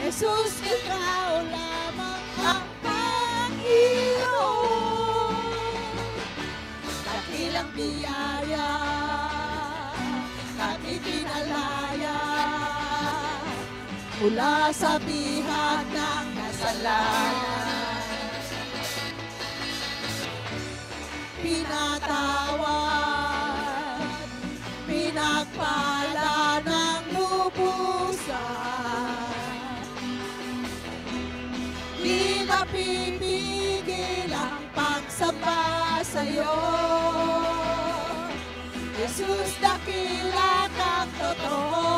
Jesus, ikaw lamang ang Panginoon. Dakilang biyaya, kami pinalaya, mula sa bihag ng kasalanan. Pinatawad, pinagpala ng lubusan. Di mapipigil ang pagsamba sa'yo. Jesus, dakila kang totoo.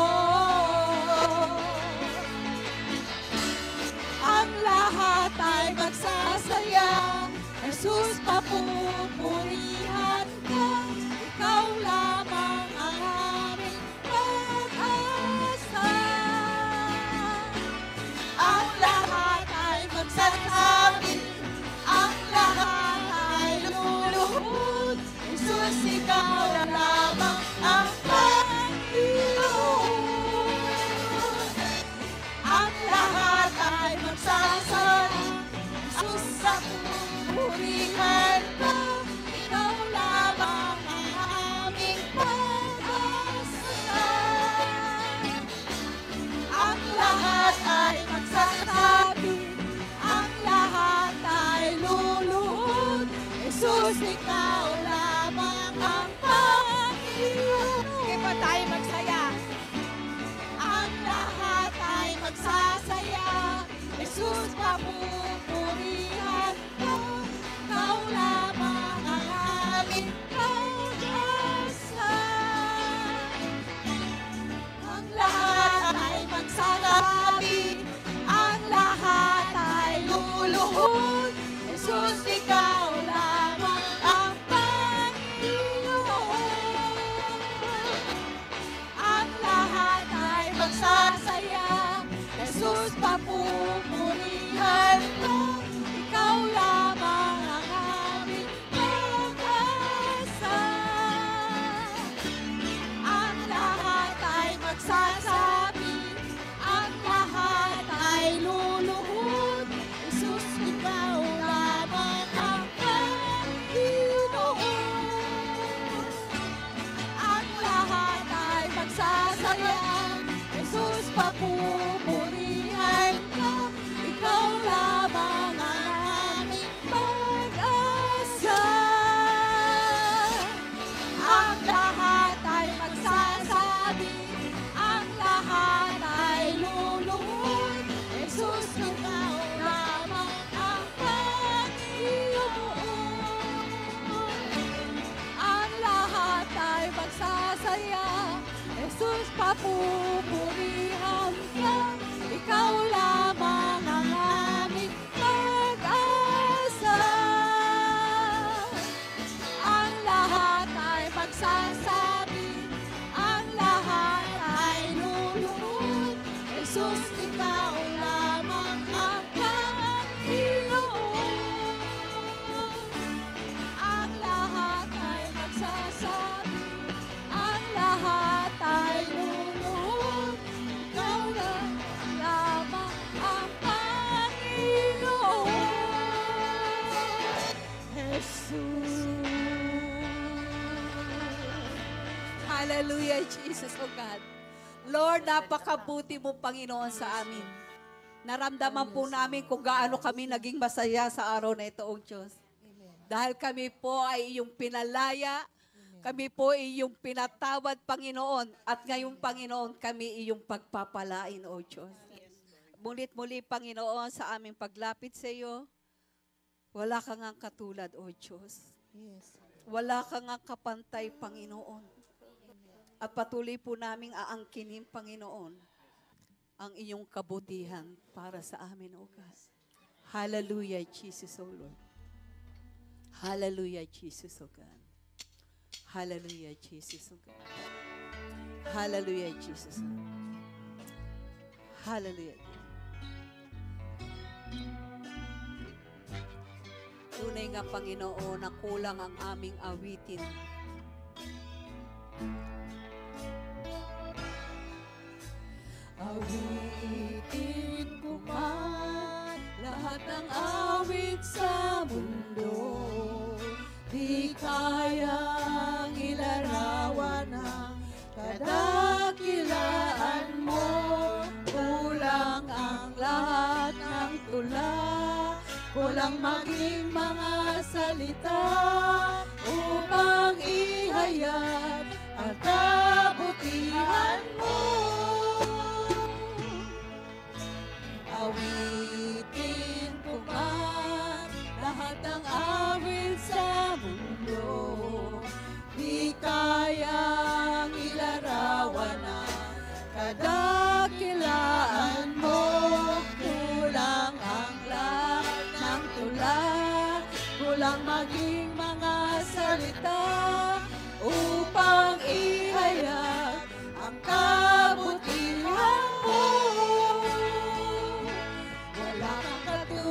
Ang lahat ay magsasaya. Jesus, papupurihan ka. Ikaw lamang ang aming pag-asa. Ang lahat ay magsasabi, ang lahat ay luluhod. Jesus, ikaw lamang ang Panginoon. Ang lahat ay magsasabi, Jesus, papupurihan ka. Ikaw lamang ang aming pag-asa. Ang lahat ay magsasabi, ang lahat ay luluhod. Jesus, ikaw lamang ang Panginoon. Sige pa tayo magsaya. Ang lahat ay magsasaya. Jesus, papupurihan ka. Ikaw lamang ang aming pag-asa. Ang lahat ay magsasabi, ang lahat ay luluhod. Jesus, ikaw lamang ang Panginoon. Ang lahat ay magsasaya. Jesus, papupurihan ka. Ikaw lamang ang aming pag-asa. Ang lahat ay magsasabi, ang lahat ay luluhod. Jesus, ikaw lamang ang Panginoon. Ang lahat ay magsasaya. Jesus, papupurihan ka. Ikaw lamang ang aming pag-asa. Ang lahat ay magsasabi, ang lahat ay luluhod. Jesus, ikaw lamang ang Panginoon. Ang lahat ay magsasaya. Jesus, papupurihan ka. Ikaw lamang ang aming pag-asa. Ang lahat ay magsasabi, ang lahat ay luluhod. Jesus, ikaw lamang ang Panginoon. Ang lahat ay magsasabi, ang lahat ay luluhod. Ikaw lamang ang Panginoon. Jesus. Hallelujah, Jesus, oh God. Lord, napakabuti mo, Panginoon, sa amin. Naramdaman po namin kung gaano kami naging masaya sa araw na ito, oh Diyos. Dahil kami po ay iyong pinalaya, kami po ay iyong pinatawad, Panginoon, at ngayong, Panginoon, kami iyong pagpapalain, O Diyos. Mulit-muli, Panginoon, sa aming paglapit sa iyo, wala ka ngang katulad, O Diyos. Wala ka ngang kapantay, Panginoon. At patuloy po naming aangkinin, Panginoon, ang iyong kabutihan para sa amin, O God. Hallelujah, Jesus, O Lord. Hallelujah, Jesus, O God. Hallelujah, Jesus, O God. Hallelujah, Jesus, O God. Hallelujah. Tunay nga, Panginoon, na kulang ang aming awitin. Awitin ko awit sa mundo, di kayang ilarawan ang kadakilaan mo. Kulang ang lahat ng tula, kulang maging mga salita upang ihayag ang kabutihan mo. Awitin ko man lahat ng awit sa mundo, di kayang ilarawan ang kadakilaan mo. Kulang ang lahat ng tula, kulang maging mga salita upang ihayag ang kabutihan mo. Wala kang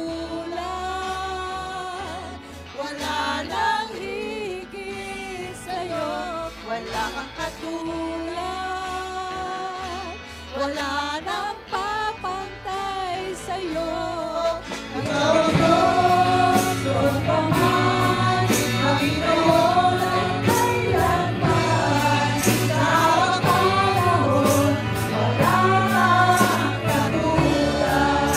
katulad, wala nang higit sa'yo. Wala kang katulad, wala nang papantay sa'yo. Ikaw ang Diyos, Diyos paman, Panginoon ang kailanman. Sa bawat panahon, wala kang katulad.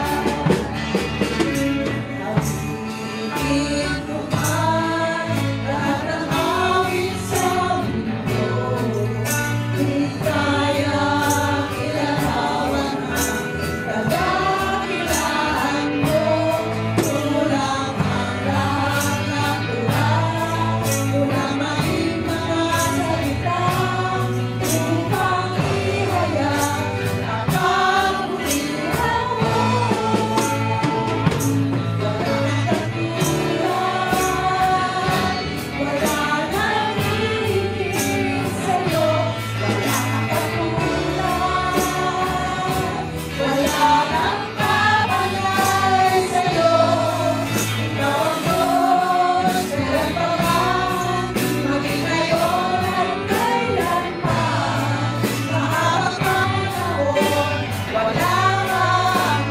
Awitin ko man lahat ng awit sa mundo, di kayang ilarawan ang kadakilaan mo. Kulang ang lahat ng tula, kulang maging mga salita upang ihayag ang kabutihan mo. Wala kang katulad, wala nang higit sa'yo. Wala kang katulad, wala nang papantay sa'yo. Ikaw ang Diyos, kailan pa man, maging ngayon at kailanman. Sa habang panahon, wala kang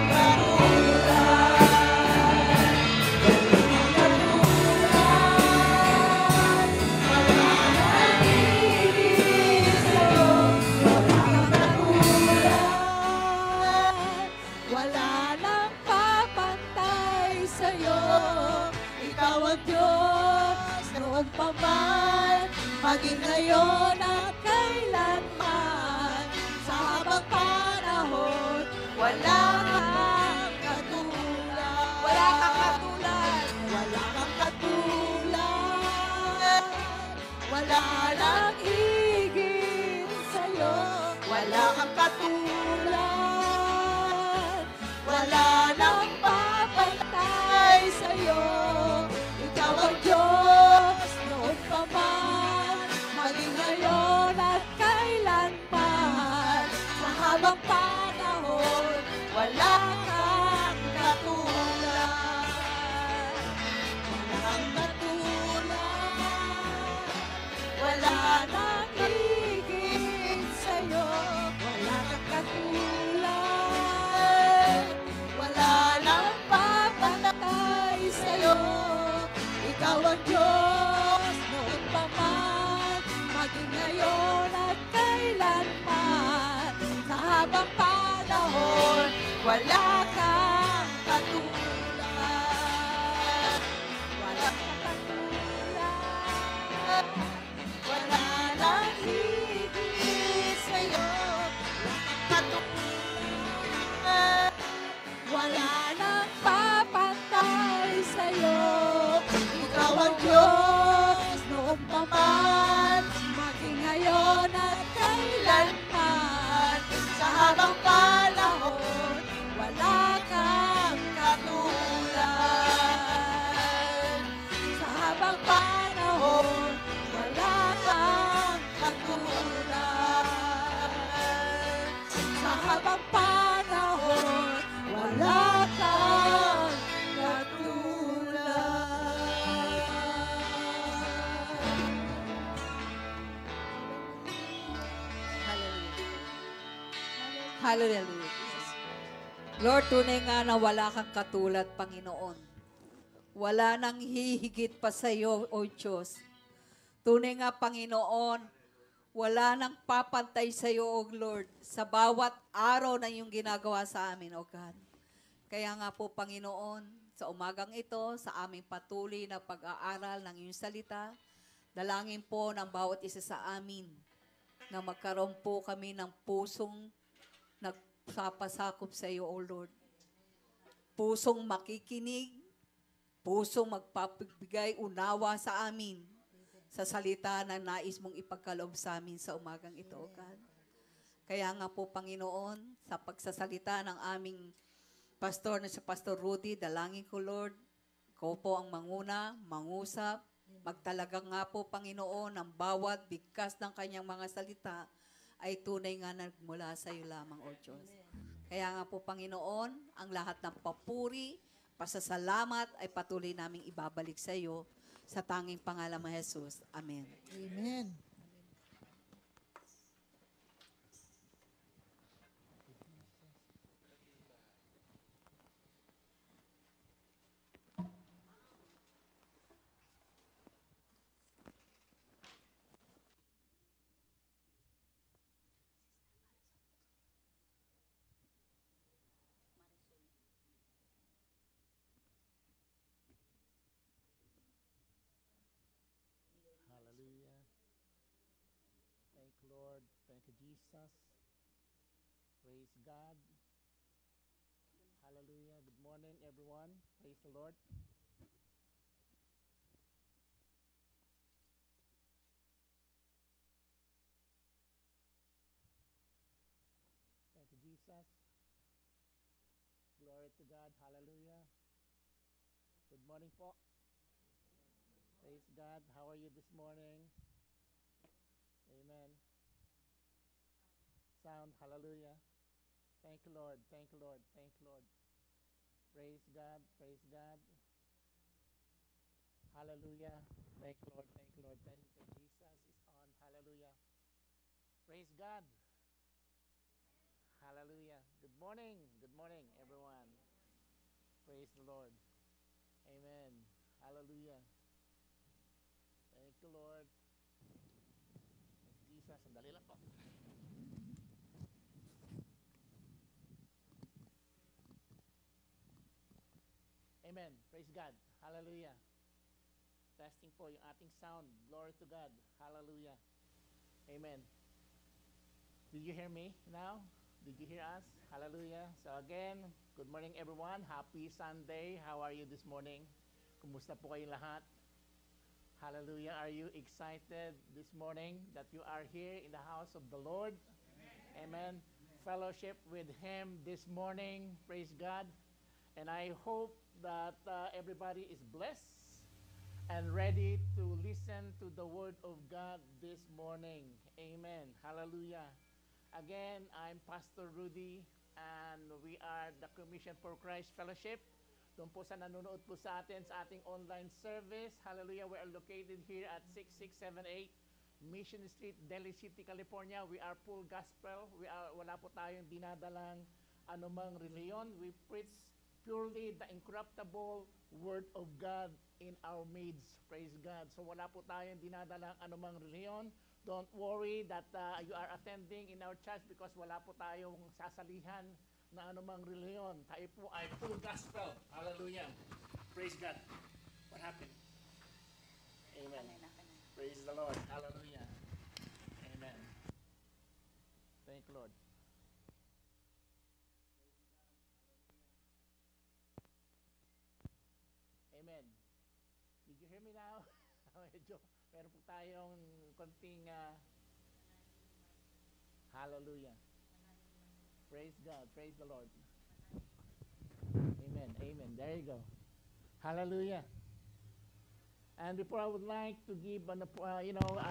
wala nang papantay sa'yo. Ikaw ang Diyos, noon pa man, maging ngayon at kailanman. Sa habang panahon, wala kang katulad. Wala kang katulad. Wala kang katulad. Wala nang higit sa'yo. Wala kang katulad. Wala nang papantay sa'yo. Ikaw ang Diyos, noon pa man, maging ngayon at kailanman. Sa habang panahon, wala kang katulad. Wala kang katulad. Wala nang higit sa'yo. Wala kang katulad. Wala nang papantay sa'yo. Ikaw ang Diyos, noon pa man, maging ngayon at kailanman. Sa habang panahon, wala kang katulad. Wala kang katulad. Wala nang higit sa'yo. Katulad. Wala nang papantay sa'yo. Ikaw ang Diyos, noon pa man, maging ngayon at kailanman. Sa habang panahon, wala kang katulad. Sa habang panahon, wala kang katulad. Sa habang panahon, wala kang Hallelujah. Lord, tunay nga na wala kang katulad, Panginoon. Wala nang hihigit pa sa iyo, O Diyos. Tunay nga, Panginoon, wala nang papantay sa iyo, O Lord, sa bawat araw na iyong ginagawa sa amin, O God. Kaya nga po, Panginoon, sa umagang ito, sa aming patuloy na pag-aaral ng iyong salita, dalangin po ng bawat isa sa amin na magkaroon po kami ng pusong nagpapasakop sa iyo, O Lord. Pusong makikinig, pusong magpapagbigay unawa sa amin sa salita na nais mong ipagkaloob sa amin sa umagang ito, O God. Kaya nga po, Panginoon, sa pagsasalita ng aming pastor na si Pastor Rudy, dalangin ko, Lord, ko po ang manguna, mangusap, magtalaga nga po, Panginoon, ang bawat bigkas ng kanyang mga salita ay tunay nga nagmula sa iyo lamang, O Diyos. Kaya nga po, Panginoon, ang lahat ng papuri, pasasalamat ay patuloy naming ibabalik sa iyo sa tanging pangalan mo, Jesus. Amen. Amen. Hallelujah. Thank you, Lord. Thank you, Jesus. Praise God. Hallelujah. Good morning, everyone. Praise the Lord. Thank you, Jesus. Glory to God. Hallelujah. Good morning po. Praise God. How are you this morning? Amen. Sound. Hallelujah. Thank you, Lord. Thank you, Lord. Thank you, Lord. Praise God. Praise God. Hallelujah. Thank you, Lord. Thank you, Lord. Thank you, Jesus is on. Hallelujah. Praise God. Hallelujah. Good morning. Good morning, everyone. Praise the Lord. Amen. Hallelujah. Thank you, Lord. Thank you, Jesus. Sandali lang po. Amen. Praise God. Hallelujah. Testing po yung ating sound. Glory to God. Hallelujah. Amen. Did you hear me now? Did you hear us? Hallelujah. So again, good morning everyone. Happy Sunday. How are you this morning? Kumusta po kayong lahat? Hallelujah. Are you excited this morning that you are here in the house of the Lord? Amen. Fellowship with Him this morning. Praise God. And I hope that everybody is blessed and ready to listen to the Word of God this morning. Amen. Hallelujah. Again, I'm Pastor Rudy and we are the Commission for Christ Fellowship. Doon po sa nanonood po sa atin sa ating online service. Hallelujah. We are located here at 6678 Mission Street, Daly City, California. We are full gospel. Wala po tayong dinadalang anumang reliyon. We preach purely the incorruptible Word of God in our midst. Praise God. So wala po tayong dinadalang anumang reliyon. Don't worry that you are attending in our church because wala po tayong sasalihan na anumang reliyon. Tayo po ay full gospel. Hallelujah. Praise God. What happened? Amen. Praise the Lord. Hallelujah. Amen. Thank you, Lord. Amen. Did you hear me now? Medyo, meron po tayong konting hallelujah. Praise God. Praise the Lord. Amen. Amen. There you go. Hallelujah. And before I would like to give, I would like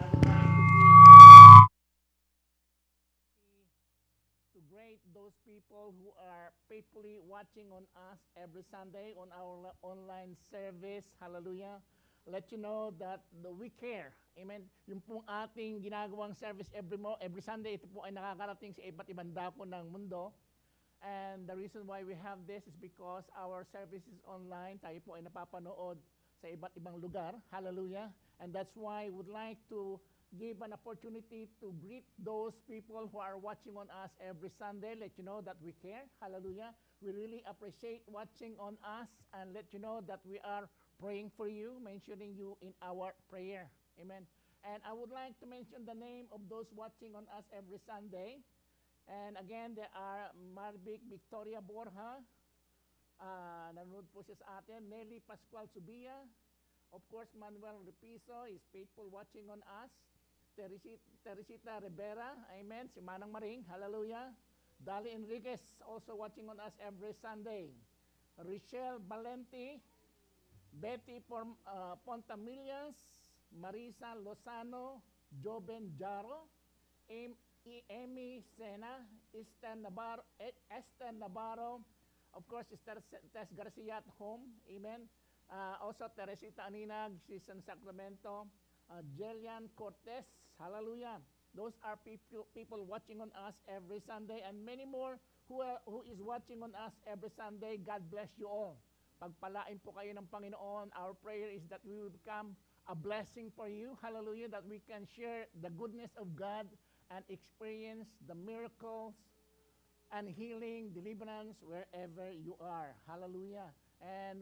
to greet those people who are faithfully watching on us every Sunday on our online service. Hallelujah. Let you know that we care. Amen. Yung pong ating ginagawang service every Sunday, ito po ay nakakarating sa iba't ibang dako ng mundo. And the reason why we have this is because our service is online. Tayo po ay napapanood sa iba't ibang lugar. Hallelujah. And that's why I would like to give an opportunity to greet those people who are watching on us every Sunday. Let you know that we care. Hallelujah. We really appreciate watching on us and let you know that we are praying for you, mentioning you in our prayer. Amen. And I would like to mention the name of those watching on us every Sunday. And again, there are Marvic Victoria Borja, nanonood po siya sa atin, Nelly Pascual Subia, of course, Manuel Repiso is faithful watching on us, Teresita Rivera, amen, si Manang Maring, hallelujah, Dali Enriquez also watching on us every Sunday, Richelle Valenti, Betty Pontamillas, Marisa Lozano, Joven Jaro, Amy Sena, Esther Navarro, of course, Tess Garcia at home, amen. Also, Teresita Aninag, she's in Sacramento. Jelian Cortez, hallelujah. Those are people watching on us every Sunday, and many more who is watching on us every Sunday. God bless you all. Pagpalain po kayo ng Panginoon. Our prayer is that we will become a blessing for you, hallelujah, that we can share the goodness of God and experience the miracles and healing, deliverance wherever you are. Hallelujah. And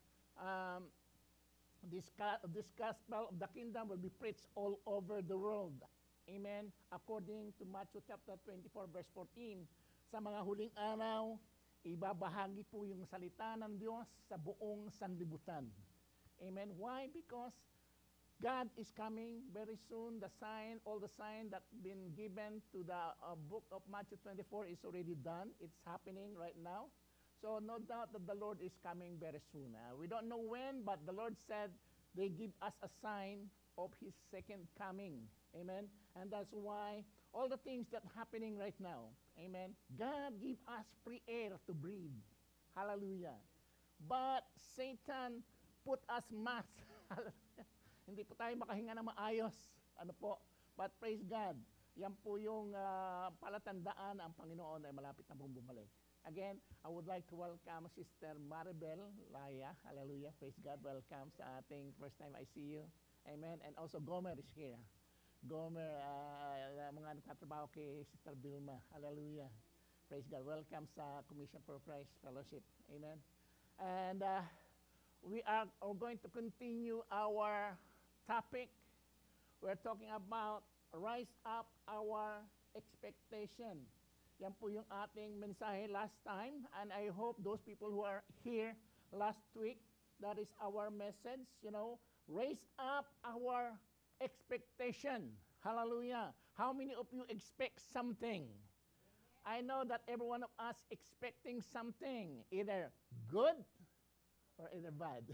this gospel of the kingdom will be preached all over the world. Amen. According to Matthew chapter 24, verse 14, sa mga huling araw, ibabahagi po yung salita ng Diyos sa buong sanlibutan. Amen. Why? Because God is coming very soon. All the sign that been given to the book of Matthew 24 is already done. It's happening right now. So no doubt that the Lord is coming very soon. We don't know when, but the Lord said they give us a sign of His second coming. Amen. And that's why all the things that happening right now, amen, God give us free air to breathe. Hallelujah. But Satan put us masks. Hallelujah. Hindi po tayo makahinga ng maayos. Ano po? But praise God. Yan po yung palatandaan ang Panginoon ay malapit na pong bumalik. Again, I would like to welcome Sister Maribel Laya. Hallelujah. Praise God. Welcome sa ating first time I see you. Amen. And also Gomer is here. Gomer, mga nagtatrabaho kay Sister Vilma. Hallelujah. Praise God. Welcome sa Commission for Christ Fellowship. Amen. And we are going to continue our topic. We're talking about rise up our expectation. Yan po yung ating mensahe last time, and I hope those people who are here last week, that is our message, raise up our expectation. Hallelujah. How many of you expect something? I know that every one of us expecting something, either good or either bad.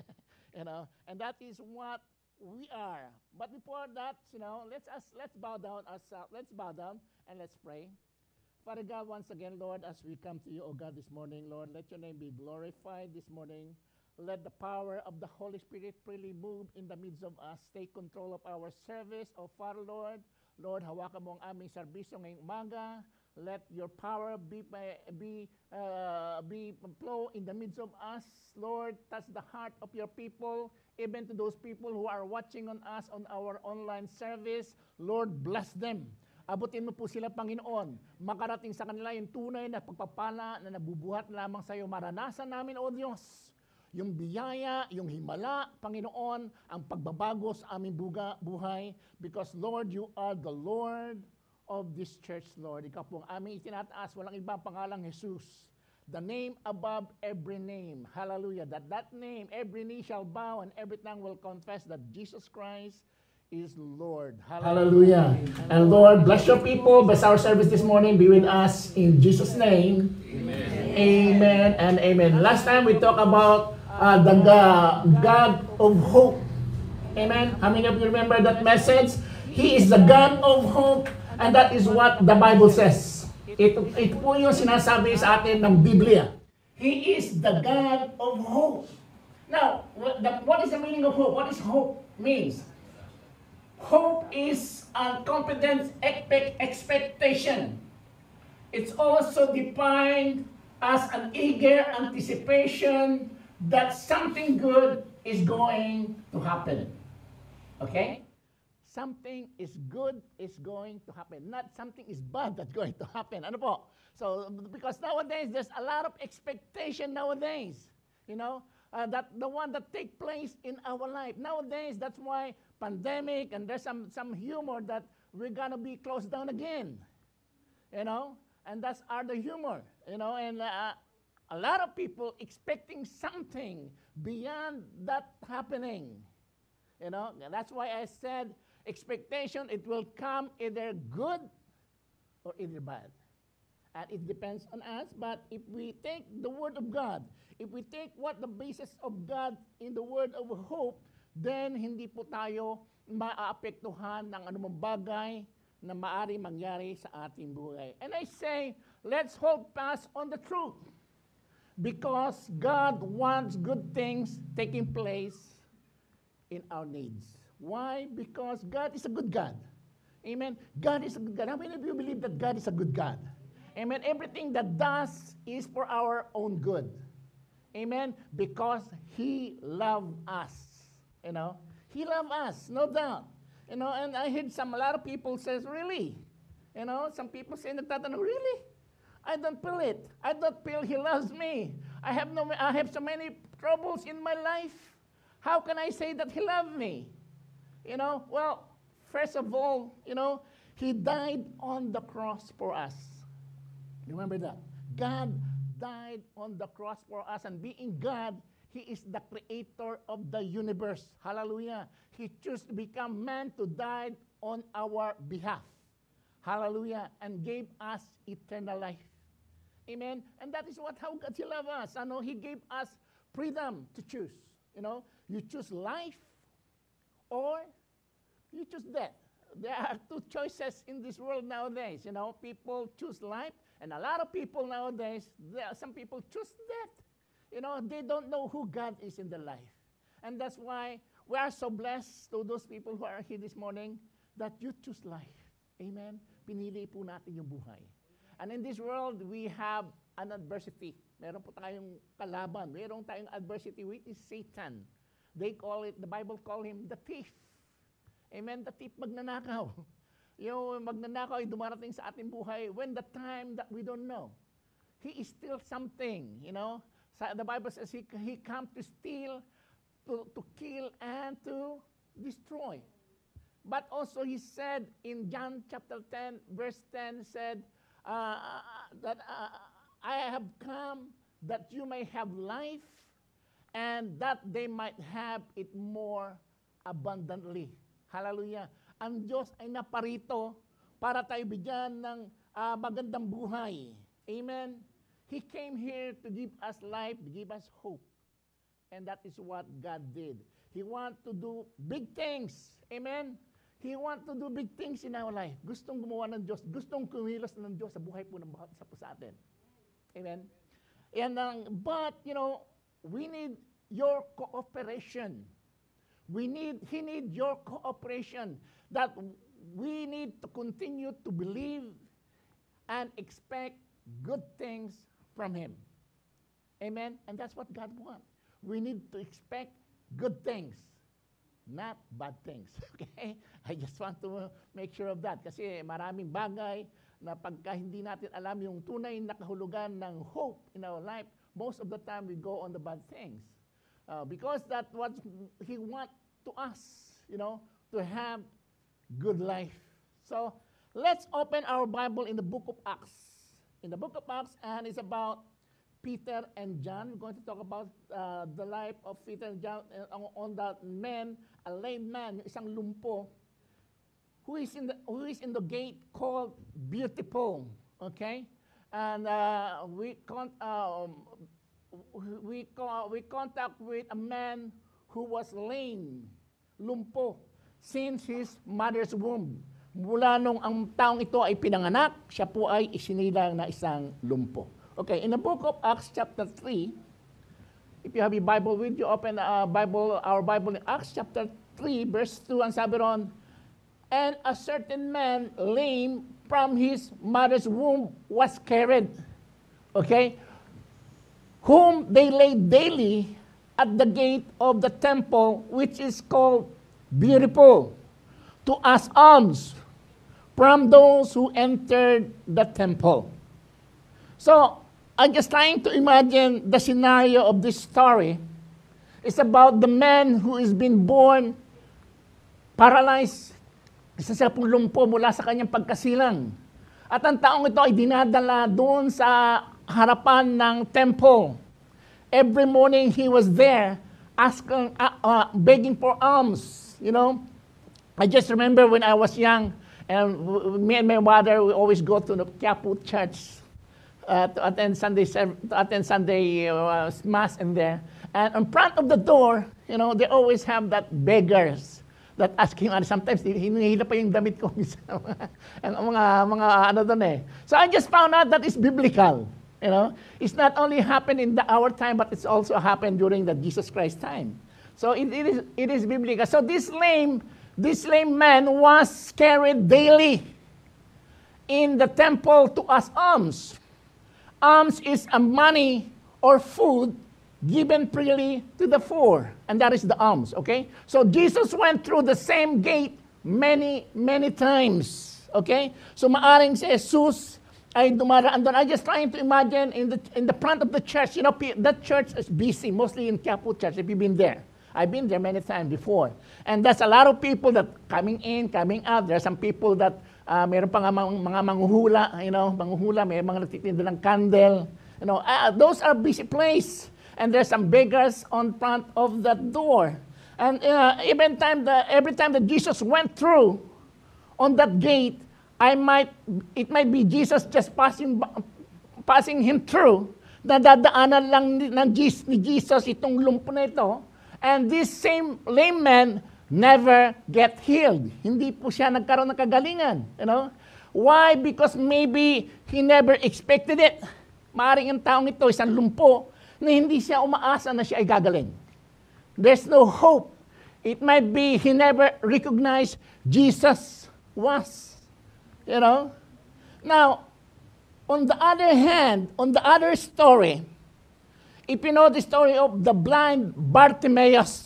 And that is what we are. But before that, let's bow down ourselves. Let's bow down and let's pray. Father God, once again, Lord, as we come to you, oh God, this morning, Lord, let your name be glorified this morning. Let the power of the Holy Spirit freely move in the midst of us. Take control of our service, oh Father, Lord. Lord, hawakan mo ang aming serbisyo ngayong umaga. Let your power be flow in the midst of us. Lord, touch the heart of your people, even to those people who are watching on us on our online service. Lord, bless them. Abutin mo po sila, Panginoon. Makarating sa kanila yung tunay na pagpapala na nabubuhat lamang sa iyo. Maranasan namin, O Diyos, yung biyaya, yung himala, Panginoon, ang pagbabago sa aming buhay. Because, Lord, you are the Lord of this church, Lord. Ikaw po ang aming itinataas, walang ibang pangalang Jesus. The name above every name. Hallelujah. That name, every knee shall bow and every tongue will confess that Jesus Christ is Lord. Hallelujah. And Lord, bless your people. Bless our service this morning. Be with us in Jesus' name. Amen. Amen and amen. Last time we talked about the God of hope. Amen. How many of you remember that message? He is the God of hope. And that is what the Bible says. Ito po yung sinasabi sa atin ng Biblia. He is the God of hope. Now, what is the meaning of hope? What is hope means? Hope is a confident expectation. it's also defined as an eager anticipation that something good is going to happen. Okay? Something is good is going to happen. Not something is bad that's going to happen. Ano po? So, because nowadays, there's a lot of expectation nowadays. You know? That the one that take place in our life. Nowadays, that's why pandemic and there's some humor that we're gonna be closed down again. You know? And that's the humor. You know? And a lot of people expecting something beyond that happening. You know? And that's why I said, expectation, it will come either good or either bad. And it depends on us, but if we take the Word of God, if we take what the basis of God in the Word of hope, then hindi po tayo maaapektuhan ng anumang bagay na maari mangyari sa ating buhay. And I say, let's hold fast on the truth. Because God wants good things taking place in our needs. Why? Because God is a good God. Amen. God is a good God. How many of you believe that God is a good God? Amen. Everything that does is for our own good. Amen. Because He loved us. You know, He loved us, no doubt. You know, and I heard a lot of people says, really? You know, some people say, really? I don't feel it. I don't feel He loves me. I have so many troubles in my life. How can I say that He loved me? You know, well, first of all, you know, He died on the cross for us. Remember that. God died on the cross for us, and being God, He is the creator of the universe. Hallelujah. He chose to become man to die on our behalf. Hallelujah. And gave us eternal life. Amen. And that is how God He loves us. I know He gave us freedom to choose. You know, you choose life or you choose death. There are two choices in this world nowadays. You know, people choose life, and a lot of people nowadays, some people choose death. You know, they don't know who God is in their life. And that's why we are so blessed to those people who are here this morning that you choose life. Amen? Pinili po natin yung buhay. And in this world, we have an adversity. Meron po tayong kalaban. Meron tayong adversity, which is Satan. They call it, the Bible call him the thief. Amen? The thief, magnanakaw. Yung magnanakaw ay dumarating sa ating buhay when the time that we don't know. He is still something, you know. The Bible says he come to steal, to kill, and to destroy. But also he said in John chapter 10, verse 10, said that I have come that you may have life and that they might have it more abundantly. Hallelujah. Ang Diyos ay naparito para tayo bigyan ng magandang buhay. Amen. He came here to give us life, to give us hope. And that is what God did. He want to do big things. Amen. He want to do big things in our life. Gustong gumawa ng Diyos. Gustong kumilos ng Diyos sa buhay po ng bawat isa po sa atin. Amen. And but, you know, we need your cooperation. He need your cooperation, that we need to continue to believe and expect good things from Him. Amen? And that's what God wants. We need to expect good things, not bad things. Okay? I just want to make sure of that. Kasi maraming bagay na pagka hindi natin alam yung tunay na kahulugan ng hope in our life, most of the time we go on the bad things. Because that's what He wants to us, you know, to have good life. So, let's open our Bible in the book of Acts. In the book of Acts, and it's about Peter and John. We're going to talk about the life of Peter and John on that man, a lame man, isang lumpo, who is in the gate called Beautiful. Okay, and we contact with a man who was lame, lumpo, since his mother's womb. Mula nung ang taong ito ay pinanganak, siya po ay isinilang na isang lumpo. Okay, in the book of Acts chapter 3, if you have your Bible with you, open our Bible in Acts chapter 3, verse 2, ang sabi ron, and a certain man, lame from his mother's womb was carried. Okay? Whom they laid daily at the gate of the temple, which is called Beautiful, to ask alms from those who entered the temple. So, I'm just trying to imagine the scenario of this story. It's about the man who is been born paralyzed, isa sa lumpo mula sa kanyang pagkasilang. At ang taong ito ay dinadala doon sa harapan ng temple. Every morning he was there asking, begging for alms. You know, I just remember when I was young, and me and my mother, we always go to the Quiapo Church to attend Sunday mass in there. And in front of the door, you know, they always have that beggars that asking, sometimes hinihila pa yung damit ko. And mga ano doon eh. So I just found out that it's biblical. You know, it's not only happened in our time, but it's also happened during the Jesus Christ time. So it is biblical. So this lame man was carried daily in the temple to ask alms. Alms is a money or food given freely to the poor, and that is the alms, okay? So Jesus went through the same gate many, many times, okay? So maaring si Jesus ay dumaraan doon. I'm just trying to imagine in the front of the church, you know, that church is busy, mostly in Quiapo Church, if you've been there. I've been there many times before. And there's a lot of people that coming in, coming out. There are some people that mayroon pa nga mga manghuhula, you know, manghuhula, may mga nagtitinda ng candle. You know, those are busy place. And there's some beggars on front of that door. And every time that Jesus went through on that gate, it might be Jesus just passing him through. Nadadaanan lang ni Jesus itong lumpo na ito. And this same lame man never get healed. Hindi po siya nagkaroon ng kagalingan. You know? Why? Because maybe he never expected it. Maaring ang taong ito isang lumpo na hindi siya umaasa na siya ay gagaling. There's no hope. It might be he never recognized Jesus was. You know? Now, on the other hand, on the other story, if you know the story of the blind Bartimaeus,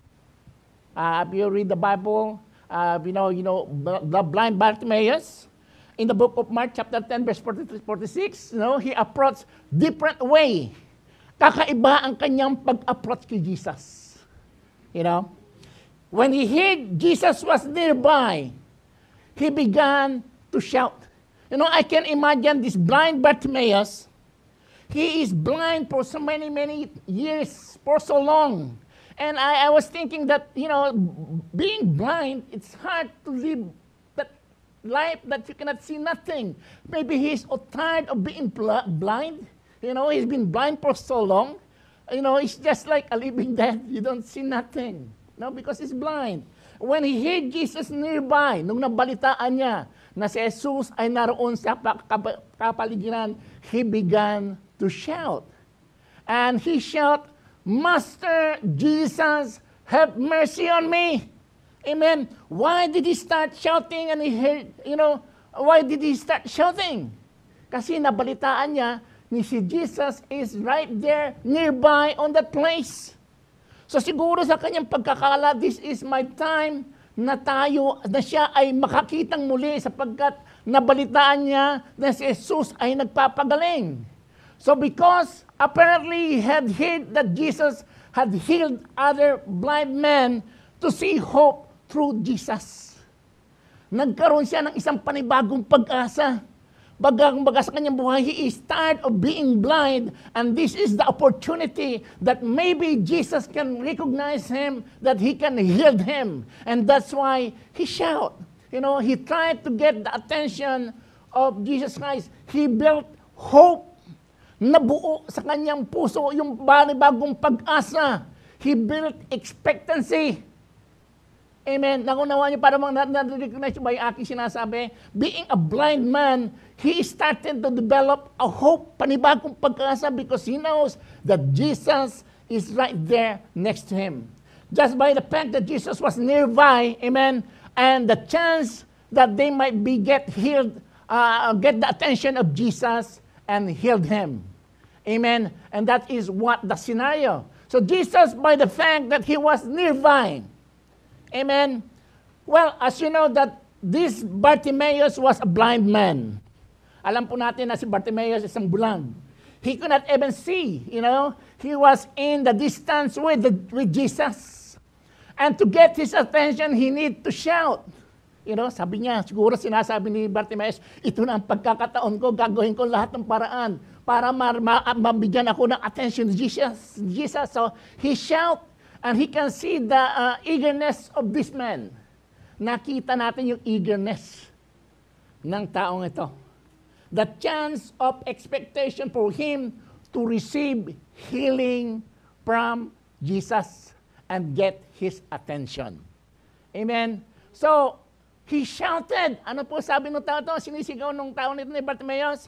if you read the Bible, you know the blind Bartimaeus, in the book of Mark chapter 10, verse 43-46, you know, he approached different way. Kakaiba ang kanyang pag-approach kay Jesus. You know? When he heard Jesus was nearby, he began to shout. You know, I can imagine this blind Bartimaeus. He is blind for so many, many years, for so long. And I was thinking that, you know, being blind, it's hard to live that life that you cannot see nothing. Maybe he's so tired of being blind. You know, he's been blind for so long. You know, it's just like a living dead. You don't see nothing. No, because he's blind. When he heard Jesus nearby, nung nabalitaan niya na si Jesus ay naroon sa kapaligiran, he began to shout. And he shouted, "Master Jesus, have mercy on me." Amen. Why did he start shouting? And he heard, you know, why did he start shouting? Kasi nabalitaan niya ni si Jesus is right there nearby on that place. So siguro sa kanyang pagkakala, this is my time na siya ay makakitang muli sapagkat nabalitaan niya na si Jesus ay nagpapagaling. So because apparently he had heard that Jesus had healed other blind men to see hope through Jesus. Nagkaroon siya ng isang panibagong pag-asa. Baga sa kanyang buhay, he is tired of being blind, and this is the opportunity that maybe Jesus can recognize him, that he can heal him. And that's why he shout. You know, he tried to get the attention of Jesus Christ. He built hope. Nabuo sa kanyang puso yung bagong pag-asa. He built expectancy. Amen. Nakunawa niyo para na-recognize ba yung aking sinasabi? Being a blind man, he started to develop a hope, panibagong pag-asa because he knows that Jesus is right there next to him. Just by the fact that Jesus was nearby, amen, and the chance that they might be get healed get the attention of Jesus and healed him. Amen. And that is what the scenario. So Jesus, by the fact that he was nearby, amen. Well, as you know that this Bartimaeus was a blind man. Alam po natin na si Bartimaeus isang bulag. He could not even see, you know. He was in the distance with Jesus. And to get his attention, he need to shout. You know, sabi niya, siguro sinasabi ni Bartimaeus, ito na ang pagkakataon ko, gagawin ko lahat ng paraan para mabigyan ako ng attention ni Jesus. So he shout, and he can see the eagerness of this man. Nakita natin yung eagerness ng taong ito. The chance of expectation for him to receive healing from Jesus and get his attention. Amen? So, he shouted. Ano po sabi ng tao ito? Sinisigaw ng tao nito ni Bartimaeus?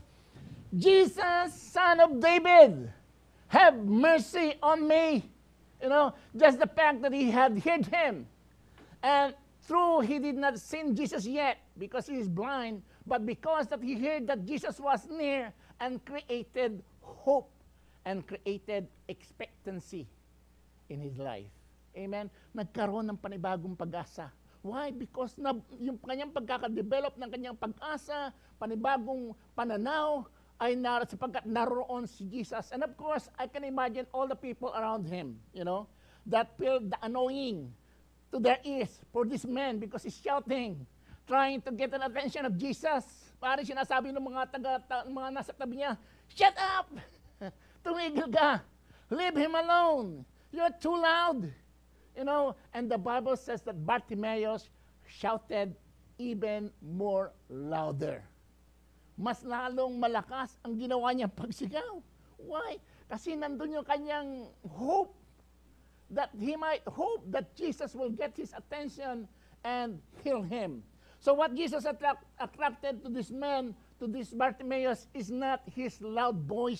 Jesus, Son of David, have mercy on me. You know, just the fact that he had heard him. And true, he did not see Jesus yet because he is blind, but because that he heard that Jesus was near and created hope and created expectancy in his life. Amen? Nagkaroon ng panibagong pag-asa. Why? Because yung kanyang pagkakadevelop ng kanyang pag-asa, panibagong pananaw, ay sapagkat naroon si Jesus. And of course, I can imagine all the people around him, you know, that feel the annoying to their ears for this man because he's shouting, trying to get an attention of Jesus. Parang sinasabi ng mga nasa tabi niya, shut up! Tumigil ka! Leave him alone! You're too loud! You know, and the Bible says that Bartimaeus shouted even more louder. Mas lalong malakas ang ginawa niyang pagsigaw. Why? Kasi nandun yung kanyang hope that he might hope that Jesus will get his attention and heal him. So what Jesus attracted to this man, to this Bartimaeus, is not his loud voice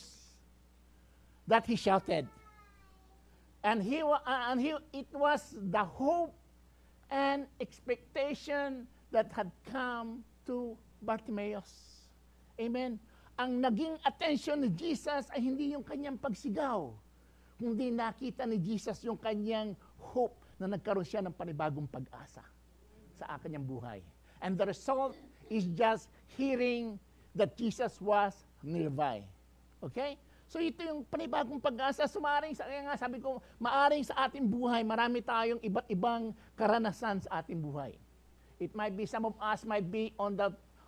that he shouted. And it was the hope and expectation that had come to Bartimaeus. Amen. Ang naging attention ni Jesus ay hindi yung kanyang pagsigaw, kundi nakita ni Jesus yung kanyang hope na nagkaroon siya ng panibagong pag-asa sa kanyang buhay. And the result is just hearing that Jesus was nearby. Okay? So ito yung panibagong pag-asa. So sabi ko, maaring sa ating buhay, marami tayong iba't ibang karanasan sa ating buhay. It might be, some of us might be on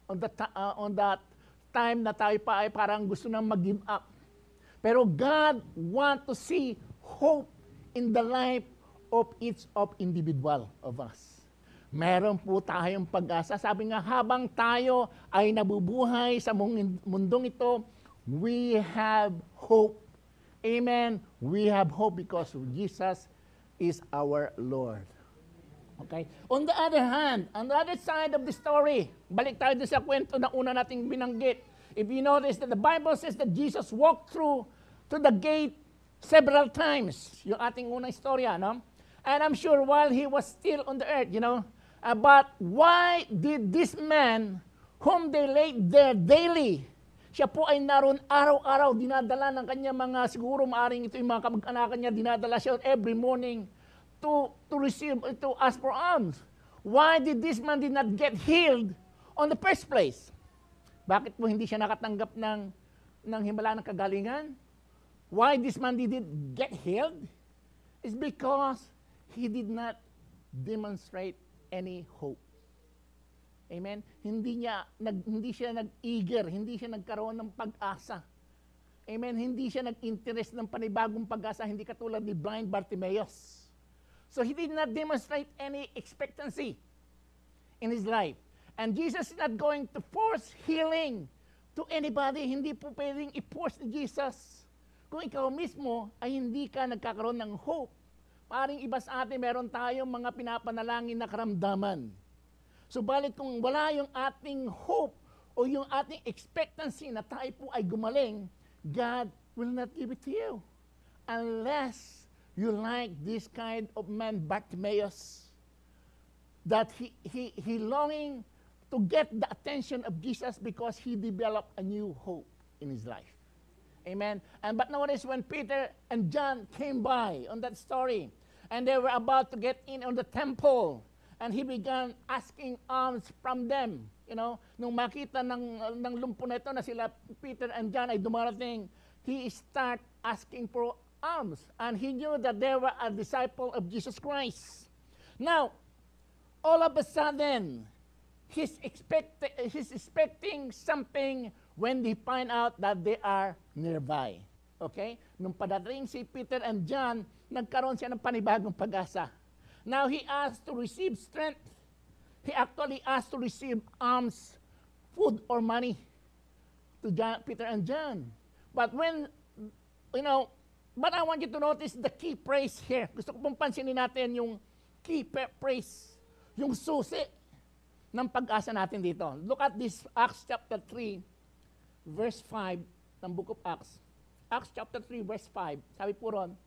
that time na tayo pa ay parang gusto nang mag-give up. Pero God want to see hope in the life of each of individual of us. Meron po tayong pag-asa. Sabi nga, habang tayo ay nabubuhay sa mundong ito, we have hope. Amen. We have hope because Jesus is our Lord. Okay? On the other hand, on the other side of the story, balik tayo sa kwento na una nating binanggit. If you notice that the Bible says that Jesus walked through to the gate several times. Yung ating unang istorya, no? And I'm sure while he was still on the earth, you know, but why did this man, whom they laid there daily, siya po ay naroon araw-araw, dinadala ng kanya mga, siguro maaring ito yung mga kamag-anakan niya, dinadala siya every morning to receive, to ask for alms. Why did this man did not get healed on the first place? Bakit po hindi siya nakatanggap ng himala ng kagalingan? Why this man didn't get healed? It's because he did not demonstrate any hope. Amen? Hindi siya nag-eager, hindi siya nagkaroon ng pag-asa. Amen? Hindi siya nag-interest ng panibagong pag-asa, hindi katulad ni blind Bartimaeus. So he did not demonstrate any expectancy in his life. And Jesus is not going to force healing to anybody. Hindi po pwedeng i-force ni Jesus. Kung ikaw mismo ay hindi ka nagkakaroon ng hope. Paring iba sa atin, meron tayong mga pinapanalangin na karamdaman. Subalit kung wala yung ating hope o yung ating expectancy na tayo po ay gumaling, God will not give it to you. Unless you like this kind of man, Bartimaeus, that he longing to get the attention of Jesus because he developed a new hope in his life. Amen. And but notice when Peter and John came by on that story, and they were about to get in on the temple, and he began asking alms from them. You know, nung makita ng lumpo na ito na sila Peter and John ay dumarating, he start asking for alms, and he knew that they were a disciple of Jesus Christ. Now, all of a sudden, he's expecting something when they find out that they are nearby. Okay? Nung padating si Peter and John, nagkaroon siya ng panibagong pag-asa. Now, he asked to receive strength. He actually asked to receive alms, food or money to Peter and John. But when, but I want you to notice the key phrase here. Gusto ko pong pansinin natin yung key phrase, yung susi ng pag-asa natin dito. Look at this, Acts chapter 3, verse 5 ng book of Acts. Acts chapter 3, verse 5. Sabi po ron,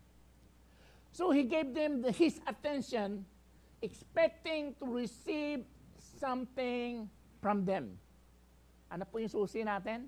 so he gave them his attention, expecting to receive something from them. Ano po yung susi natin?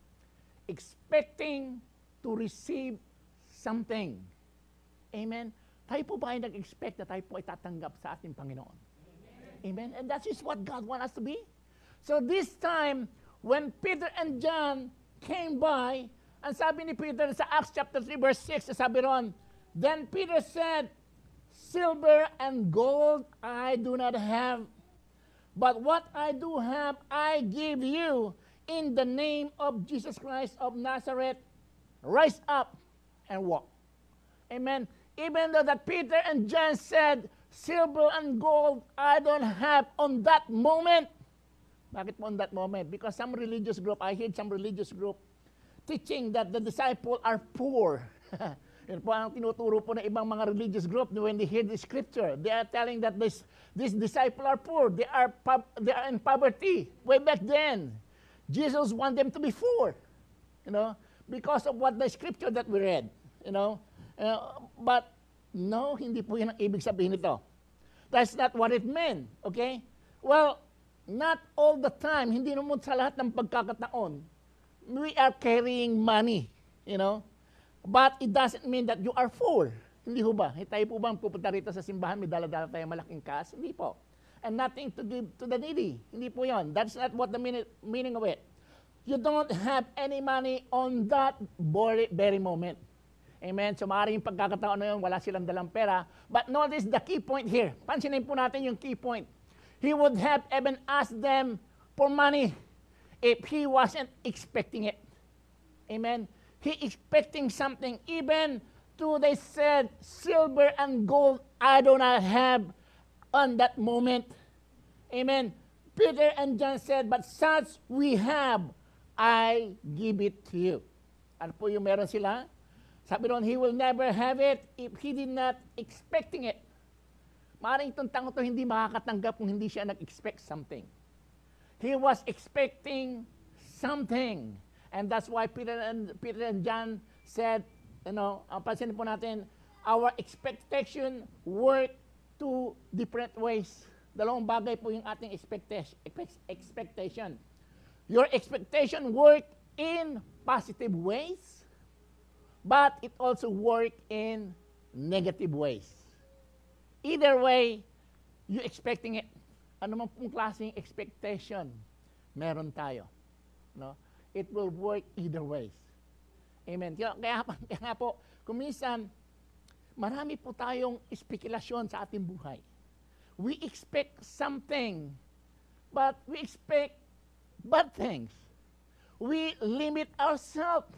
Expecting to receive something. Amen? Tayo po ba ay nag-expect na tayo po ay tatanggap sa ating Panginoon? Amen? And that is what God wants us to be. So this time, when Peter and John came by, ang sabi ni Peter sa Acts chapter 3 verse 6, sabi ron, then Peter said, silver and gold I do not have, but what I do have I give you in the name of Jesus Christ of Nazareth. Rise up and walk. Amen. Even though that Peter and John said, silver and gold I don't have on that moment. Bakit po on that moment? Because some religious group, I heard some religious group teaching that the disciples are poor. Yan po ang tinuturo po ng ibang mga religious group when they hear the scripture. They are telling that these disciples are poor. They are in poverty. Way back then, Jesus wanted them to be poor. Because of what the scripture that we read. But no, hindi po yan ang ibig sabihin nito. That's not what it meant. Okay? Well, not all the time, hindi naman sa lahat ng pagkakataon, we are carrying money. But it doesn't mean that you are full. Hindi ho ba? Tayo po bang pupunta rito sa simbahan, may dala-dala tayo malaking cash? Hindi po. And nothing to give to the needy. Hindi po yon. That's not what the meaning of it. You don't have any money on that very moment. Amen? So maaaring yung pagkakataon na yun, wala silang dalang pera. But notice the key point here. Pansinin po natin yung key point. He would have even asked them for money if he wasn't expecting it. Amen? He expecting something. Even though they said, silver and gold I do not have on that moment. Amen? Peter and John said, but such we have, I give it to you. Ano po yung meron sila? Sabi ron, he will never have it if he did not expecting it. Maaaring itong tao to hindi makakatanggap kung hindi siya nag-expect something. He was expecting something. And that's why Peter and John said, pansinin po natin, our expectation work two different ways. Dalawang bagay po yung ating expectation. Your expectation work in positive ways, but it also work in negative ways. Either way, you expecting it. Ano man pong klaseng expectation meron tayo. It will work either ways. Amen. Kaya nga po, kuminsan, marami po tayong spekulasyon sa ating buhay. We expect something, but we expect bad things. We limit ourselves.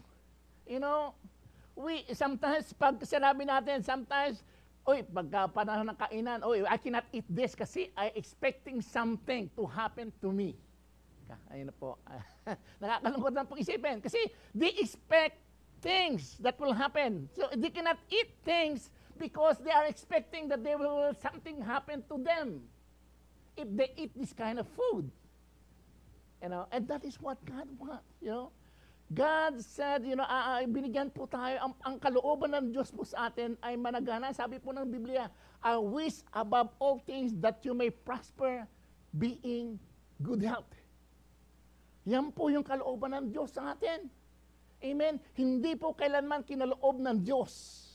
We sometimes, pag sinabi natin, sometimes, pagka panahon ng kainan, I cannot eat this kasi I expecting something to happen to me. Ayun na po. Nakakalungkot lang pong isipin. Kasi they expect things that will happen. So they cannot eat things because they are expecting that there will something happen to them if they eat this kind of food. And that is what God wants. God said, binigyan po tayo, ang kalooban ng Diyos po sa atin ay managana. Sabi po ng Biblia, I wish above all things that you may prosper, being good health. Yan po yung kalooban ng Diyos sa atin. Amen? Hindi po kailanman kinaloob ng Diyos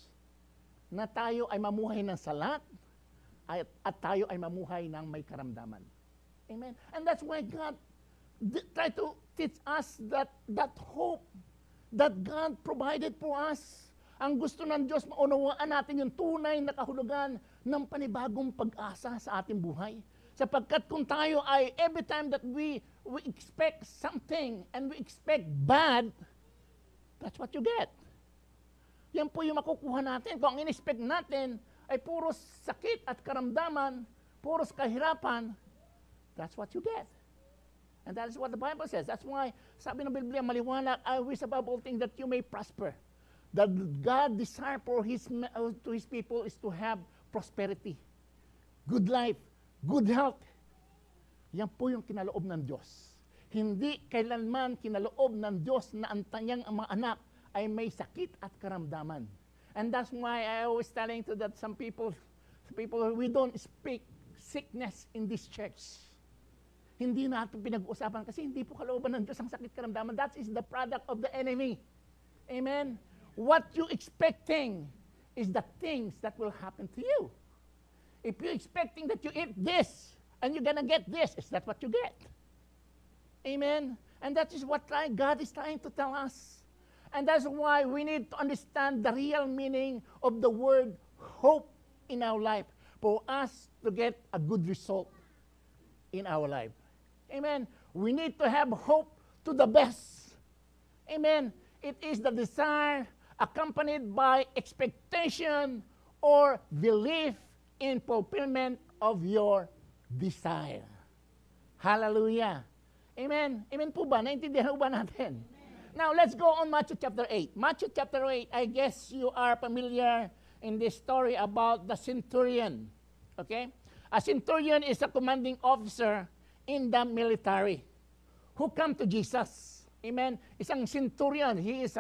na tayo ay mamuhay ng salat at tayo ay mamuhay ng may karamdaman. Amen? And that's why God try to teach us that hope that God provided for us. Ang gusto ng Diyos, maunawaan natin yung tunay na kahulugan ng panibagong pag-asa sa ating buhay. Sapagkat kung tayo ay, every time that we expect something and we expect bad, that's what you get. Yan po yung makukuha natin. Kung ang in-expect natin ay puro sakit at karamdaman, puro kahirapan, that's what you get. And that is what the Bible says. That's why, sabi ng Biblia, maliwanag, I wish above all things that you may prosper. That God desire for to His people is to have prosperity, good life, good health. Yan po yung kinaloob ng Diyos. Hindi kailanman kinaloob ng Diyos na ang tanyang mga anak ay may sakit at karamdaman. And that's why I always telling to that some people, we don't speak sickness in this church. Hindi natin pinag-uusapan kasi hindi po kalooban ng Diyos ang sakit karamdaman. That is the product of the enemy. Amen? What you expecting is the things that will happen to you. If you're expecting that you eat this and you're gonna get this, is that what you get? Amen? And that is what God is trying to tell us. And that's why we need to understand the real meaning of the word hope in our life for us to get a good result in our life. Amen? We need to have hope to the best. Amen? It is the desire accompanied by expectation or belief in fulfillment of your desire. Hallelujah. Amen. Amen po ba? Naintindihan po ba natin? Amen. Now, let's go on Matthew chapter 8. Matthew chapter 8, I guess you are familiar in this story about the centurion. Okay? A centurion is a commanding officer in the military who come to Jesus. Amen. Isang centurion, he is a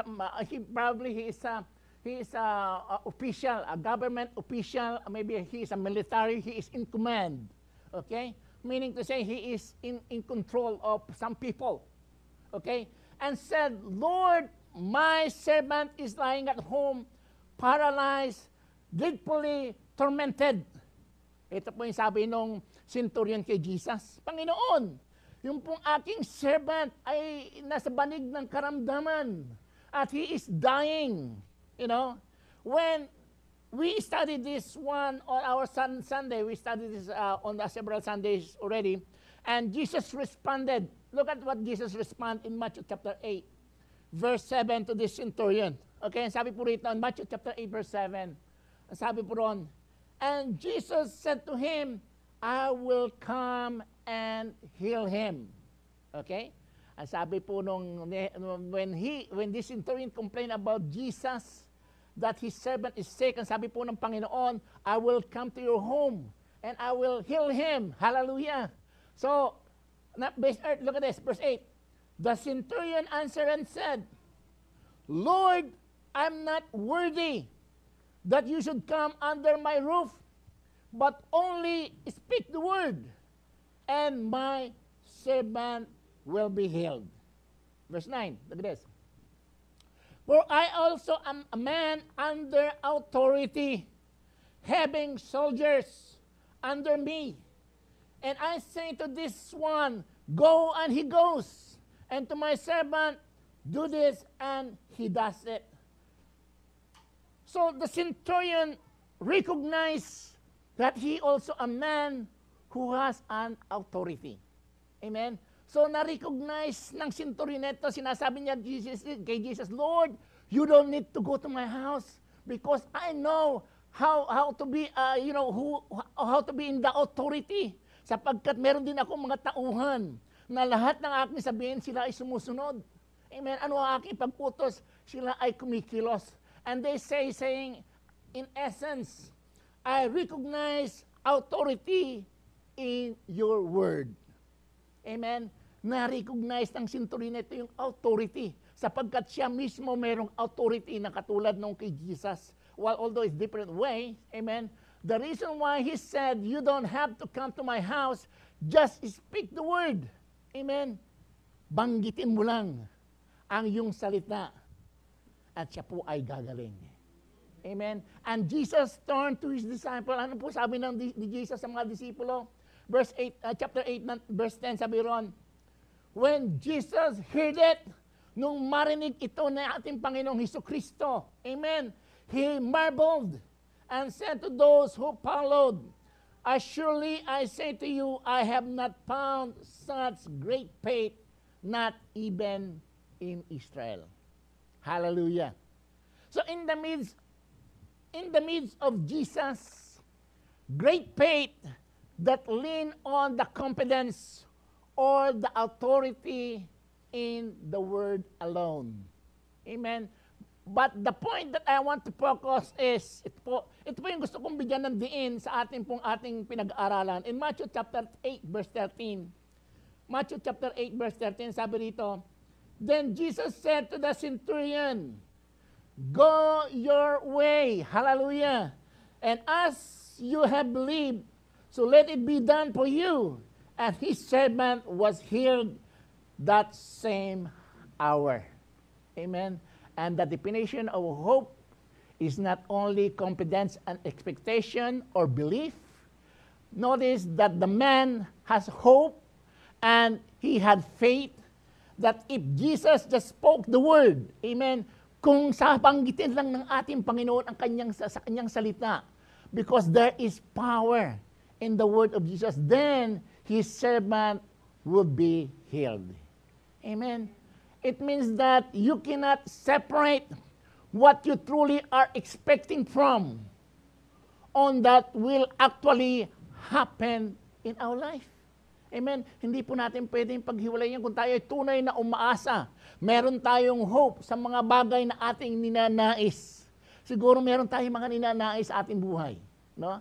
official, a government official, maybe he is a military, he is in command. Okay? Meaning to say he is in control of some people. Okay? And said, Lord, my servant is lying at home, paralyzed, dreadfully tormented. Ito po yung sabi nung centurion kay Jesus. Panginoon, yung pong aking servant ay nasa banig ng karamdaman at he is dying. You know, when we studied this one on our Sunday, we studied this on the several Sundays already, and Jesus responded. Look at what Jesus responded in Matthew chapter 8, verse 7 to this centurion. Okay, sabi po rito in Matthew chapter 8, verse 7, sabi po ron, and Jesus said to him, I will come and heal him. Okay? Ang sabi po when this centurion complained about Jesus, that his servant is sick, ang sabi po ng Panginoon, I will come to your home and I will heal him. Hallelujah. So, look at this, verse 8. The centurion answered and said, Lord, I'm not worthy that you should come under my roof, but only speak the word, and my servant will be healed. Verse 9, look at this. For I also am a man under authority, having soldiers under me. And I say to this one, go, and he goes. And to my servant, do this, and he does it. So the centurion recognized that he also a man who has an authority. Amen? So na-recognize ng centurion ito, sinasabi niya kay Jesus, Lord, you don't need to go to my house because I know how to be, how to be in the authority. Sapagkat meron din ako mga tauhan na lahat ng aking sabihin, sila ay sumusunod. Amen? Ano ang aking pagputos? Sila ay kumikilos. And they saying, in essence, I recognize authority in your word. Amen? Na-recognize ng centurion ito yung authority sapagkat siya mismo mayroong authority na katulad nung kay Jesus. Well, although it's different way, amen, the reason why he said, you don't have to come to my house, just speak the word. Amen. Banggitin mo lang ang iyong salita at siya po ay gagaling. Amen. And Jesus turned to His disciple. Ano po sabi ni Jesus sa mga disipulo? Chapter 8, verse 10, sabi ron, when Jesus heard it, nung marinig ito na ating Panginoong Hesukristo, amen, He marveled and said to those who followed, surely I say to you, I have not found such great faith, not even in Israel. Hallelujah. So in the midst of Jesus, great faith that lean on the confidence or the authority in the word alone. Amen. But the point that I want to focus is, ito po yung gusto kong bigyan ng diin sa ating pinag-aaralan. In Matthew chapter 8, verse 13. Matthew chapter 8, verse 13, sabi rito, then Jesus said to the centurion, go your way, hallelujah, and as you have believed, so let it be done for you. And his servant was healed that same hour. Amen. And the definition of hope is not only confidence and expectation or belief. Notice that the man has hope and he had faith that if Jesus just spoke the word, amen, kung sabanggitin lang ng ating Panginoon ang sa kanyang salita, because there is power in the word of Jesus, then his servant would be healed. Amen. It means that you cannot separate what you truly are expecting from on that will actually happen in our life. Amen. Hindi po natin pwedeng paghiwalayin kung tayo ay tunay na umaasa. Meron tayong hope sa mga bagay na ating ninanais. Siguro meron tayong mga ninanais sa ating buhay. No?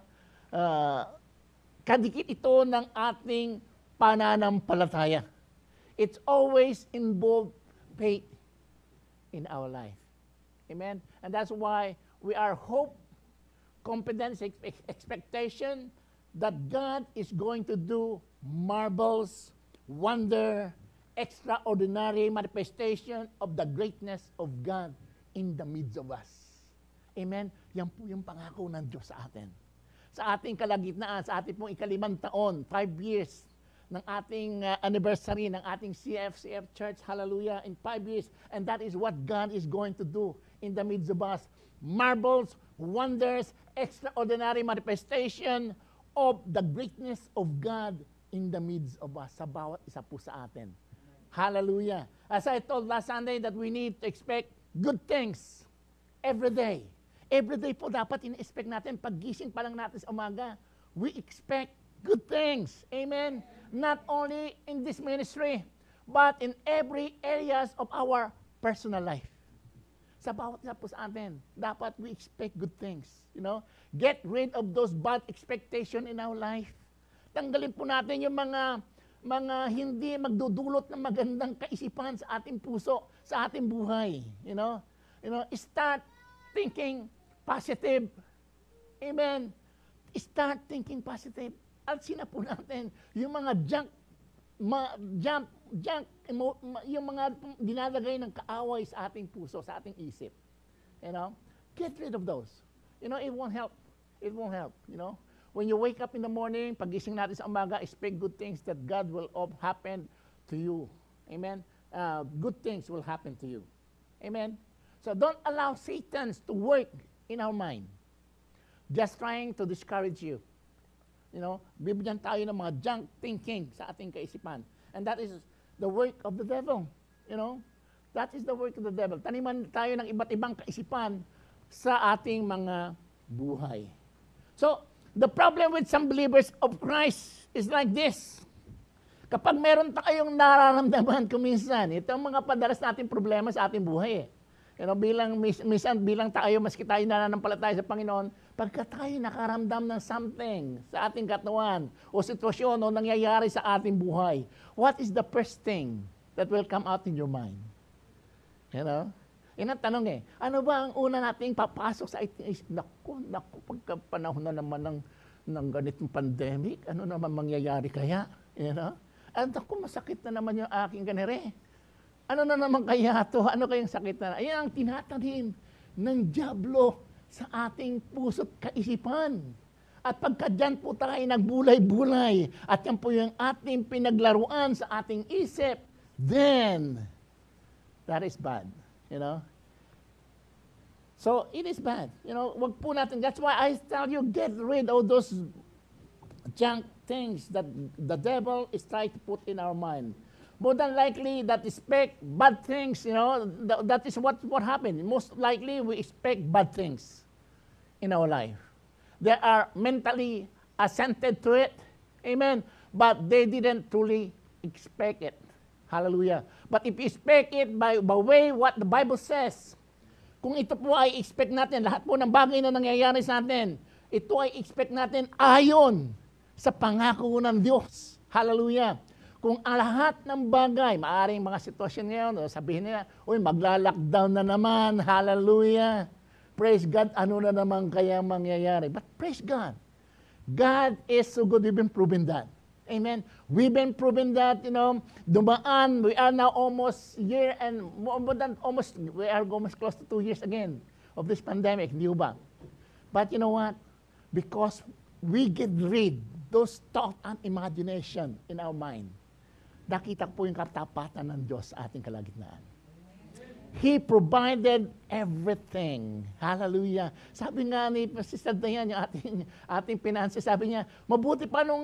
Kadikit ito ng ating pananampalataya. It's always involved faith in our life. Amen? And that's why we are hope, confidence, expectation that God is going to do marvels, wonder, extraordinary manifestation of the greatness of God in the midst of us. Amen? Yan po yung pangako ng Diyos sa atin. Sa ating kalagitnaan, sa ating pong 5 taon, 5 years ng ating anniversary ng ating CF Church, hallelujah, in 5 years. And that is what God is going to do in the midst of us. Marvels, wonders, extraordinary manifestation of the greatness of God in the midst of us, sa bawat isa po sa atin. Hallelujah. As I told last Sunday that we need to expect good things every day. Every day po dapat in-expect natin, paggising pa lang natin sa umaga, we expect good things. Amen? Not only in this ministry, but in every areas of our personal life. Sa bawat isa po sa atin, dapat we expect good things. You know? Get rid of those bad expectation in our life. Tanggalin po natin yung mga hindi magdudulot ng magandang kaisipan sa ating puso, sa ating buhay. You know, start thinking positive. Amen. Start thinking positive. At sina po natin yung mga junk, yung mga dinadagay ng kaaway sa ating puso, sa ating isip. You know, get rid of those. You know, it won't help. It won't help, you know. When you wake up in the morning, pagising natin sa umaga, expect good things that God will happen to you. Amen? Good things will happen to you. Amen? So don't allow Satan to work in our mind. Just trying to discourage you. You know, bibigyan tayo ng mga junk thinking sa ating kaisipan. And that is the work of the devil. You know? That is the work of the devil. Taniman tayo ng iba't ibang kaisipan sa ating mga buhay. So, the problem with some believers of Christ is like this. Kapag meron tayong nararamdaman kuminsan, ito ang mga padalas nating problema sa ating buhay. You know, bilang tayo, maski tayo nananampalataya sa Panginoon, pagka tayo nakaramdam ng something sa ating katawan o sitwasyon o nangyayari sa ating buhay, what is the first thing that will come out in your mind? You know? Yan ang tanong ano ba ang una nating papasok sa ating isip? Naku, pagka panahon na naman ng ganitong pandemic, ano naman mangyayari kaya? You know? Ako, masakit na naman yung aking ganere. Ano na naman kaya to? Ano kayang sakit na? Ayan ang tinatanim ng dyablo sa ating puso't kaisipan. At pagka dyan po tayo nagbulay-bulay, at yan po yung ating pinaglaruan sa ating isip, then, that is bad. You know? So, it is bad. You know, wag po natin. That's why I tell you, get rid of those junk things that the devil is trying to put in our mind. More than likely, that expect bad things, you know, that is what happened. Most likely, we expect bad things in our life. They are mentally assented to it. Amen. But they didn't truly expect it. Hallelujah. But if you expect it by way what the Bible says, kung ito po ay expect natin, lahat po ng bagay na nangyayari sa atin, ito ay expect natin ayon sa pangako ng Diyos. Hallelujah. Kung lahat ng bagay, maaring mga sitwasyon ngayon, sabihin nila, uy, magla-lockdown na naman. Hallelujah. Praise God, ano na naman kaya mangyayari? But praise God. God is so good. We've been proven that. Amen. We've been proven that, you know, dumaan, we are now almost year and more than almost, we are almost close to 2 years again of this pandemic, di ba? But you know what? Because we get rid those thought and imagination in our mind, nakita po yung katapatan ng Diyos sa ating kalagitnaan. He provided everything. Hallelujah. Sabi nga ni Sister Dayan, yung ating finances, sabi niya, mabuti pa nung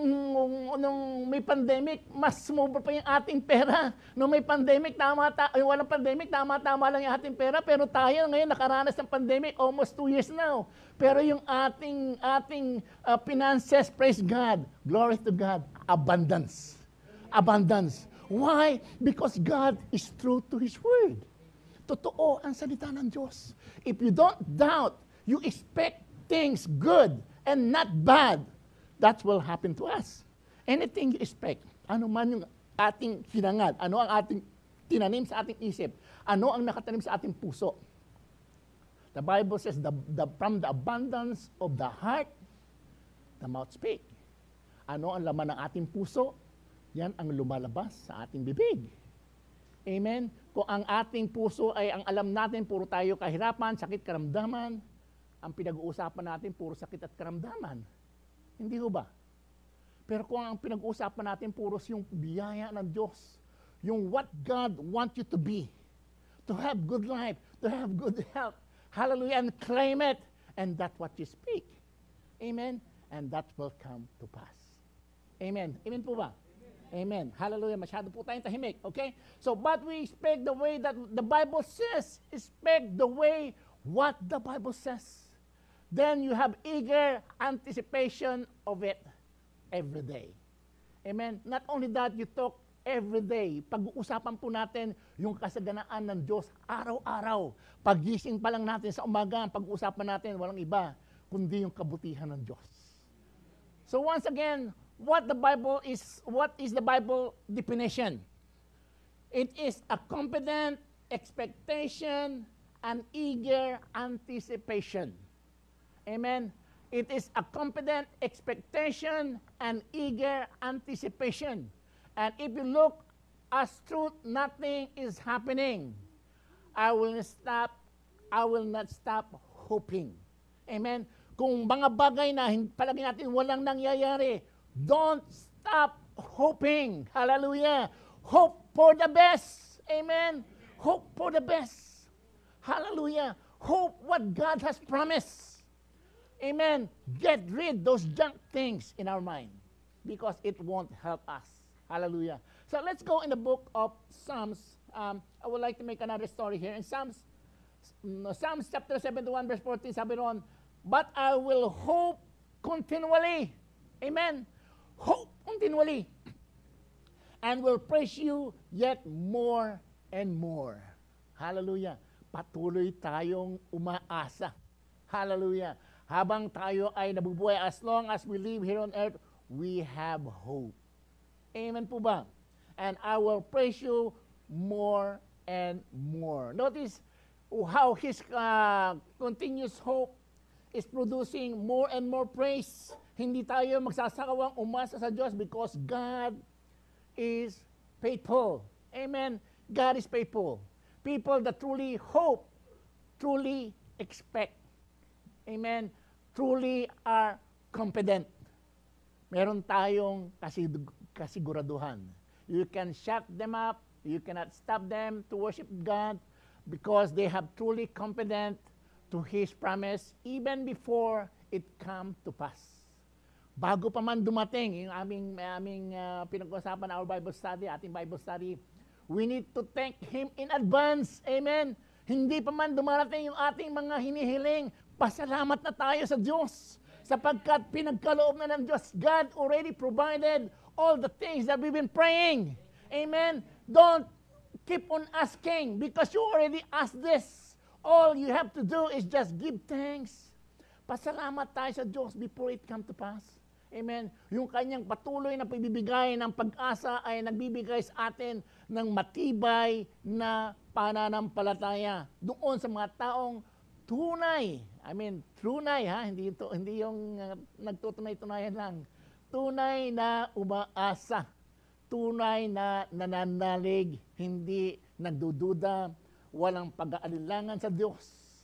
may pandemic, mas sumobra pa yung ating pera. Nung may pandemic, walang pandemic, tama-tama lang yung ating pera. Pero tayo ngayon nakaranas ng pandemic, almost 2 years now. Pero yung ating finances, praise God, glory to God, abundance. Abundance. Why? Because God is true to His Word. Totoo ang salita ng Diyos. If you don't doubt, you expect things good and not bad, that will happen to us. Anything you expect, ano man yung ating hinangad, ano ang ating tinanim sa ating isip, ano ang nakatanim sa ating puso. The Bible says, from the abundance of the heart, the mouth speak. Ano ang laman ng ating puso, yan ang lumalabas sa ating bibig. Amen? Kung ang ating puso ay ang alam natin, puro tayo kahirapan, sakit, karamdaman, ang pinag-uusapan natin, puro sakit at karamdaman. Hindi ho ba? Pero kung ang pinag-uusapan natin, puro yung biyaya ng Diyos, yung what God wants you to be, to have good life, to have good health, hallelujah, and claim it, and that's what you speak. Amen? And that will come to pass. Amen? Amen po ba? Amen. Hallelujah. Masyado po tayong tahimik. Okay? So, but we expect the way that the Bible says. Expect the way what the Bible says. Then you have eager anticipation of it every day. Amen. Not only that, you talk every day. Pag-uusapan po natin yung kasaganaan ng Diyos araw-araw. Pagising pa lang natin sa umaga, pag-uusapan natin, walang iba, kundi yung kabutihan ng Diyos. So once again, what is the Bible definition? It is a confident expectation and eager anticipation. Amen. It is a confident expectation and eager anticipation. And if you look as truth, nothing is happening, I will not stop hoping. Amen. Kung mga bagay na palagi natin walang nangyayari, don't stop hoping. Hallelujah. Hope for the best. Amen. Hope for the best. Hallelujah. Hope what God has promised. Amen. Get rid those junk things in our mind because it won't help us. Hallelujah. So let's go in the book of Psalms. I would like to make another story here. In Psalms chapter 71 verse 14, sabi ron, but I will hope continually. Amen. Hope continually. And will praise you yet more and more. Hallelujah. Patuloy tayong umaasa. Hallelujah. Habang tayo ay nabubuhay, as long as we live here on earth, we have hope. Amen po ba? And I will praise you more and more. Notice how his continuous hope is producing more and more praise. Hindi tayo magsasakawang umasa sa Diyos because God is faithful. Amen. God is faithful. People that truly hope, truly expect, amen, truly are confident. Meron tayong kasiguraduhan. You can shut them up, you cannot stop them to worship God because they have truly confident to His promise even before it come to pass. Bago pa man dumating yung aming pinag-usapan, our Bible study, ating Bible study, we need to thank Him in advance. Amen. Hindi pa man dumarating yung ating mga hinihiling, pasalamat na tayo sa Diyos. Sapagkat pinagkaloob na ng Diyos, God already provided all the things that we've been praying. Amen. Don't keep on asking because you already asked this. All you have to do is just give thanks. Pasalamat tayo sa Diyos before it come to pass. Amen. Yung kanyang patuloy na pagbibigay ng pag-asa ay nagbibigay sa atin ng matibay na pananampalataya doon sa mga taong tunay. Tunay ha, hindi yung nagtutunay-tunayan lang. Tunay na umaasa. Tunay na nananalig, hindi nagdududa, walang pag-aalinlangan sa Diyos.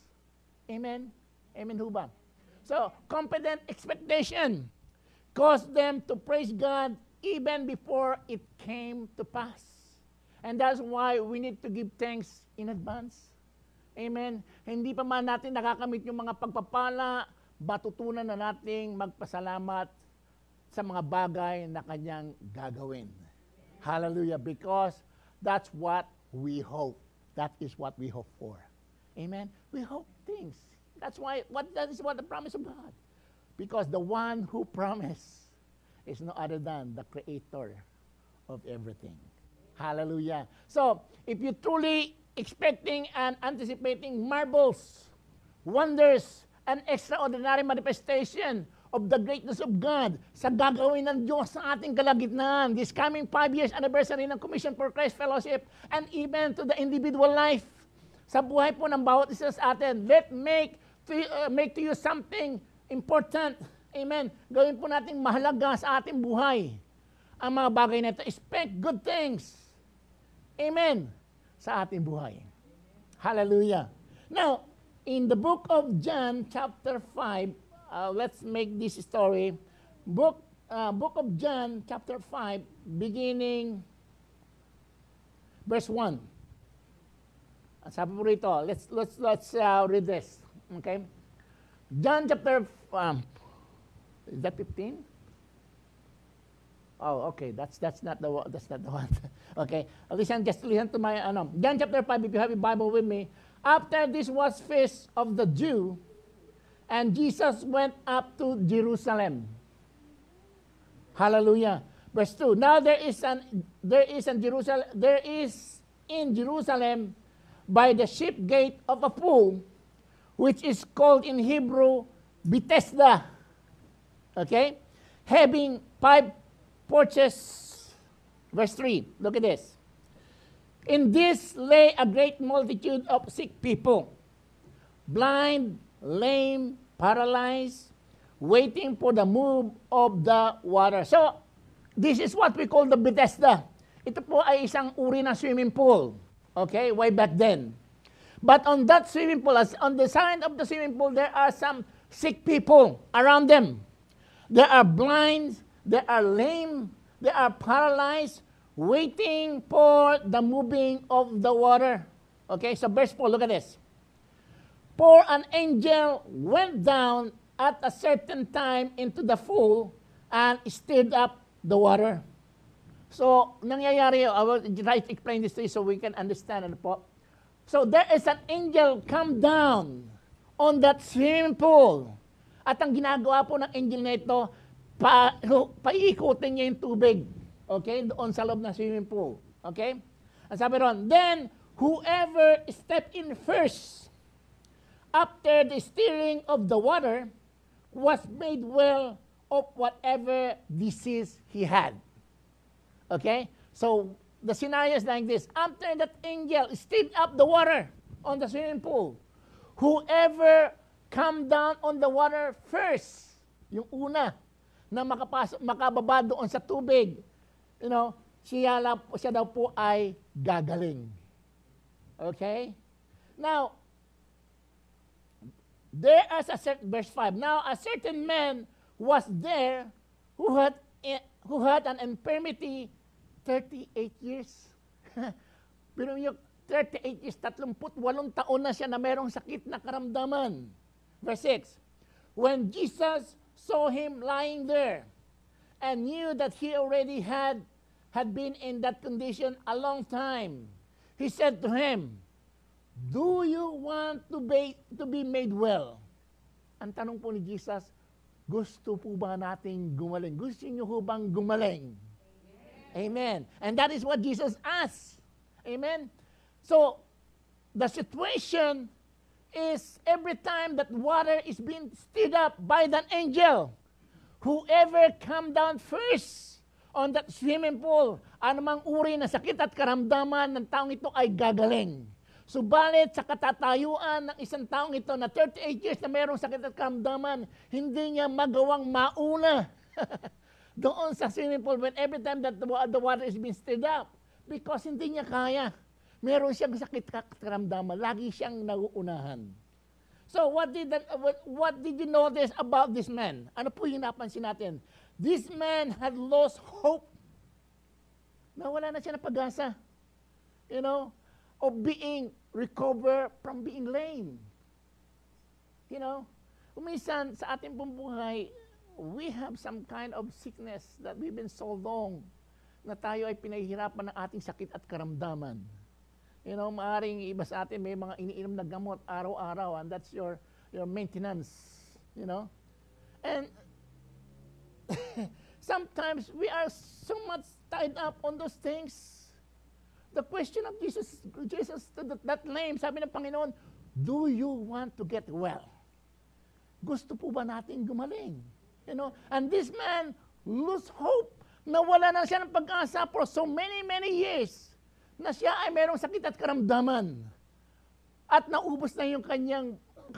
Amen? Amen ho ba? So, confident expectation caused them to praise God even before it came to pass. And that's why we need to give thanks in advance. Amen? Hindi pa man natin nakakamit yung mga pagpapala, matutunan na nating magpasalamat sa mga bagay na kanyang gagawin. Hallelujah. Because that's what we hope. That is what we hope for. Amen? We hope things. That is what the promise of God. Because the one who promised is no other than the Creator of everything. Hallelujah. So, if you truly expecting and anticipating marvels, wonders, and extraordinary manifestation of the greatness of God sa gagawin ng Diyos sa ating kalagitnaan, this coming 5 years anniversary ng Commission for Christ Fellowship, and even to the individual life, sa buhay po ng bawat isa sa atin, let make to you something important. Amen. Gawin po natin mahalaga sa ating buhay ang mga bagay na ito. Expect good things. Amen. Sa ating buhay. Hallelujah. Now, in the book of John, chapter 5, let's make this story. Book of John, chapter 5, beginning verse 1. Sabi po rito, let's read this. Okay? John chapter, is that 15? Oh, okay. That's not the one. Okay. Just listen to my John chapter 5, if you have a Bible with me. After this was feast of the Jew, and Jesus went up to Jerusalem. Hallelujah. Verse 2. Now there is in Jerusalem by the sheep gate of a pool, which is called in Hebrew Bethesda. Okay? Having 5 porches. Verse 3. Look at this. In this lay a great multitude of sick people, blind, lame, paralyzed, waiting for the move of the water. So, this is what we call the Bethesda. Ito po ay isang uri ng swimming pool. Okay? Way back then. But on that swimming pool, on the side of the swimming pool, there are some sick people around them. There are blind, they are lame, they are paralyzed, waiting for the moving of the water. Okay, so verse 4, look at this. For an angel went down at a certain time into the pool and stirred up the water. So, nangyayari, I will try to explain this to you so we can understand. So, there is an angel come down on that swimming pool. At ang ginagawa po ng angel na ito, paikutin niya yung tubig. Okay? Doon sa loob ng swimming pool. Okay? Ang sabi ron, then, whoever stepped in first, after the stirring of the water, was made well of whatever disease he had. Okay? So, the scenario is like this. After that angel stirred up the water on the swimming pool, whoever come down on the water first, yung una, na makababa doon sa tubig, siya daw po ay gagaling. Okay? Now, verse 5, now a certain man was there who had an infirmity 38 years. Pero yung 38 years, 38 taon na siya na merong sakit na karamdaman. Verse 6, when Jesus saw him lying there and knew that he already had been in that condition a long time, he said to him, do you want to be made well? Ang tanong po ni Jesus, gusto po ba nating gumaling? Gusto niyo po bang gumaling? Amen. And that is what Jesus asked. Amen. So, the situation is every time that water is being stirred up by that angel, whoever come down first on that swimming pool, anumang uri na sakit at karamdaman ng taong ito ay gagaling. Subalit sa katatayuan ng isang taong ito na 38 years na mayroong sakit at karamdaman, hindi niya magawang mauna doon sa swimming pool when every time that the water is being stirred up. Because hindi niya kaya. Meron siyang sakit at karamdaman. Lagi siyang nauunahan. So what did you notice about this man? Ano po yung napansin natin? This man had lost hope. Nawala na siya ng pag-asa. You know, of being recovered from being lame. You know, minsan sa ating pong buhay, we have some kind of sickness that we've been so long na tayo ay pinahihirapan ng ating sakit at karamdaman. You know, maaring iba sa atin may mga iniinom na gamot araw-araw, and that's your maintenance, you know. And sometimes we are so much tied up on those things. The question of Jesus to that lame, sabi ng Panginoon, do you want to get well? Gusto po ba natin gumaling? You know, and this man lose hope. Nawala na siya ng pag-asa for so many years na siya ay mayroong sakit at karamdaman. At naubos na yung kanyang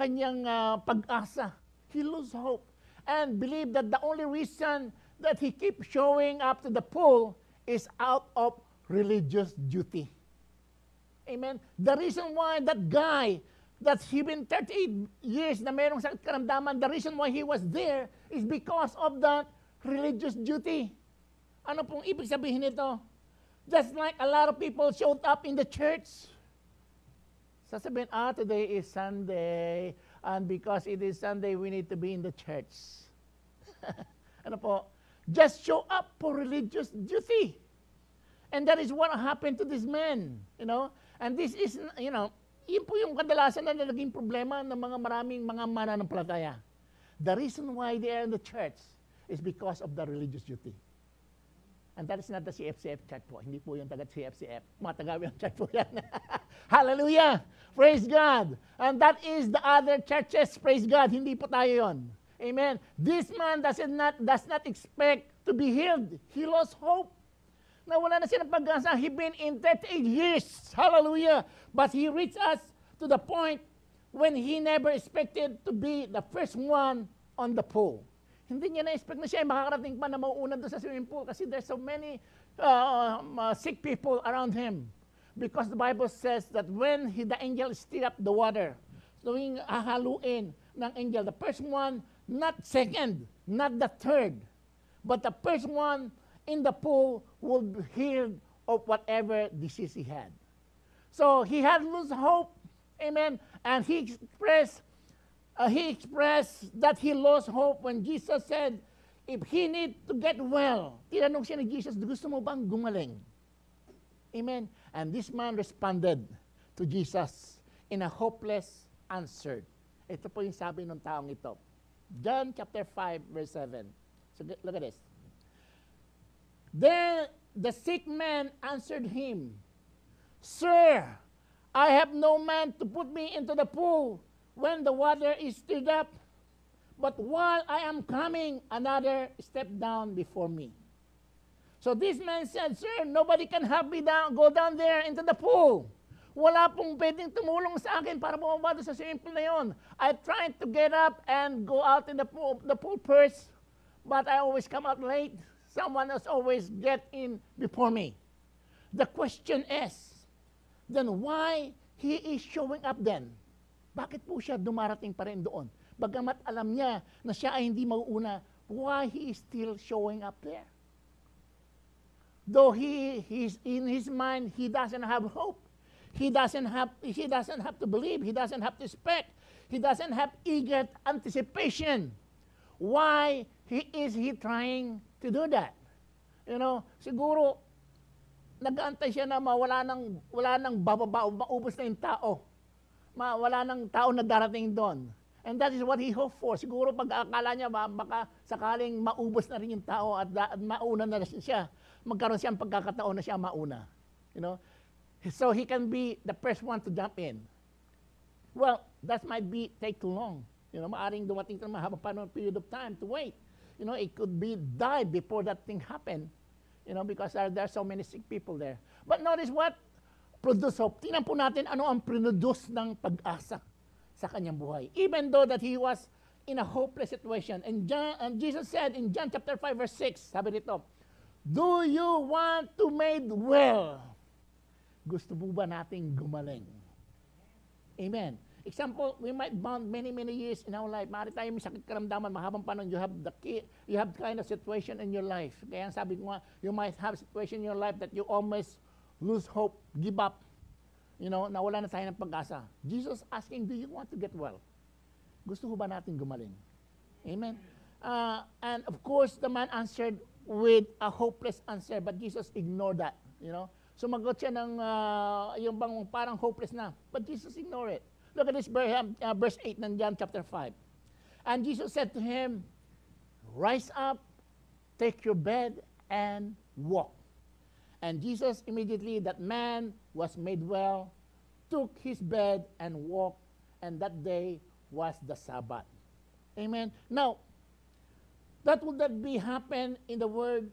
pag-asa. He lose hope and believe that the only reason that he keep showing up to the pool is out of religious duty. Amen? The reason why that guy, that he been 38 years na mayroong sakit karamdaman, the reason why he was there is because of that religious duty. Ano pong ibig sabihin nito? Just like a lot of people showed up in the church. Sasabihin, today is Sunday, and because it is Sunday, we need to be in the church. Ano po? Just show up for religious duty. And that is what happened to this man, you know. And this is, you know, yun po yung kadalasan na naging problema ng maraming mga mananampalataya. The reason why they are in the church is because of the religious duty. And that is not the CFCF church po. Hindi po yung taga-CFCF. Mga taga-CFCF church po yan. Hallelujah! Praise God! And that is the other churches. Praise God! Hindi po tayo yon. Amen. This man does not expect to be healed. He lost hope. Nawala na siya ng pag-asa. He been in 38 years. Hallelujah! But he reached us to the point when he never expected to be the first one on the pool. Hindi niya na-expect na siya ay makakarating pa na mauuna doon sa swimming pool kasi there's so many sick people around him. Because the Bible says that when the angel stirred up the water, so yung hahaluin ng angel, the first one, not second, not the third, but the first one in the pool will be healed of whatever disease he had. So he had lost hope, amen, and he expressed that he lost hope when Jesus said, if he need to get well, tinanong siya ni Jesus, gusto mo bang gumaling? Amen. And this man responded to Jesus in a hopeless answer. Ito po yung sabi ng taong ito. John chapter 5, verse 7. So look at this. Then the sick man answered him, Sir, I have no man to put me into the pool when the water is stirred up, but while I am coming, another stepped down before me. So this man said, Sir, nobody can help me go down there into the pool. Wala pong pwedeng tumulong sa akin para bumaba sa swimming pool na yon. I tried to get up and go out in the pool first, but I always come out late. Someone else always get in before me. The question is, then why he is showing up then? Bakit po siya dumarating pa rin doon? Bagamat alam niya na siya ay hindi mauuna, why he is still showing up there? Though he's in his mind, he doesn't have hope. He doesn't have to believe. He doesn't have to expect. He doesn't have eager anticipation. Why is he trying to do that? You know, siguro nag-aantay siya na wala nang bababa, maubos na yung tao. Wala nang tao na darating doon. And that is what he hoped for. Siguro pag-akala niya baka sakaling maubos na rin yung tao at mauna na siya. Magkaroon siya ang pagkakataon na siya mauna. You know? So he can be the first one to jump in. Well, that might take too long. You know, maaring dumating ka na mahabang period of time to wait. You know, it could be died before that thing happened. You know, because there are so many sick people there. But notice what produce hope. Tingnan po natin ano ang produce ng pag-asa sa kanyang buhay. Even though that he was in a hopeless situation. And Jesus said in John chapter 5 verse 6, sabi dito, do you want to made well? Gusto mo ba nating gumaling? Amen. Example, we might bond many years in our life. Maaari tayo may sakit karamdaman, mahabang panahon, you have kind of situation in your life. Kaya sabi ko nga, you might have situation in your life that you almost lose hope, give up. You know, nawala na tayo ng pag-asa. Jesus asking, do you want to get well? Gusto mo ba natin gumaling? Amen. And of course, the man answered with a hopeless answer, but Jesus ignored that. You know, sumagot siya ng yung bang parang hopeless na, but Jesus ignored it. Look at this verse 8 ng John chapter 5. And Jesus said to him, rise up, take your bed, and walk. And Jesus immediately, that man was made well, took his bed, and walked, and that day was the Sabbath. Amen. Now, that would not be happen in the word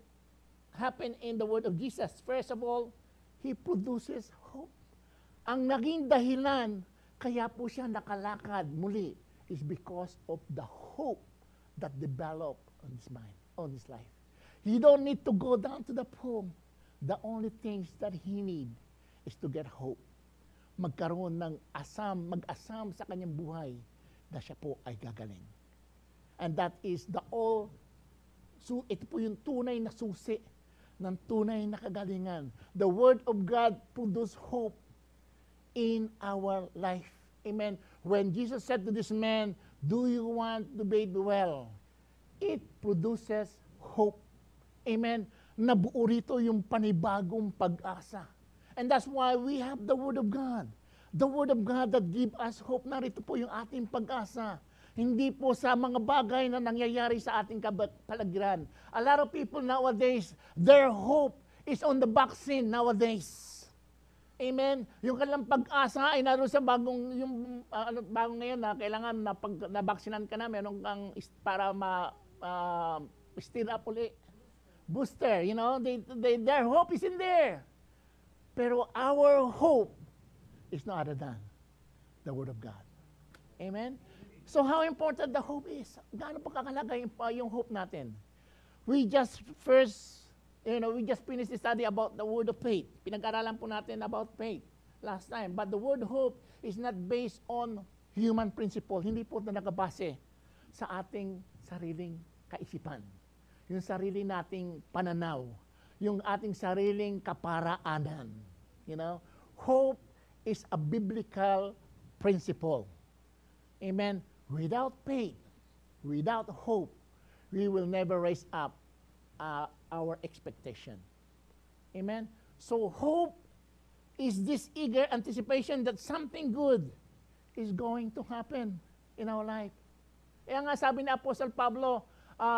of Jesus. First of all, he produces hope. Ang naging dahilan kaya po siya nakalakad muli is because of the hope that developed on his mind, on his life. He don't need to go down to the pool. The only things that he need is to get hope. Magkaroon ng mag-asam sa kanyang buhay na siya po ay gagaling. And that is so ito po yung tunay na susi ng tunay na kagalingan. The Word of God produces hope in our life. Amen. When Jesus said to this man, do you want to be well? It produces hope. Amen. Nabuo rito yung panibagong pag-asa. And that's why we have the Word of God. The Word of God that give us hope. Narito po yung ating pag-asa. Hindi po sa mga bagay na nangyayari sa ating kapaligiran. A lot of people nowadays, their hope is on the vaccine nowadays. Amen. Yung kanilang pag-asa ay naroon sa bagong ngayon na kailangan na pag nabaksinan ka na, meron kang para stir up uli. Booster, you know, their hope is in there. Pero our hope is no other than the Word of God. Amen. So how important the hope is? Gaano pa kakalaga yung hope natin? We just finished the study about the word of faith. Pinag-aralan po natin about faith last time. But the word hope is not based on human principle. Hindi po na nakabase sa ating sariling kaisipan. Yung sarili nating pananaw. Yung ating sariling kaparaanan. You know? Hope is a biblical principle. Amen? Without faith, without hope, we will never raise up our expectation. Amen? So hope is this eager anticipation that something good is going to happen in our life. Kaya nga sabi ni Apostle Pablo,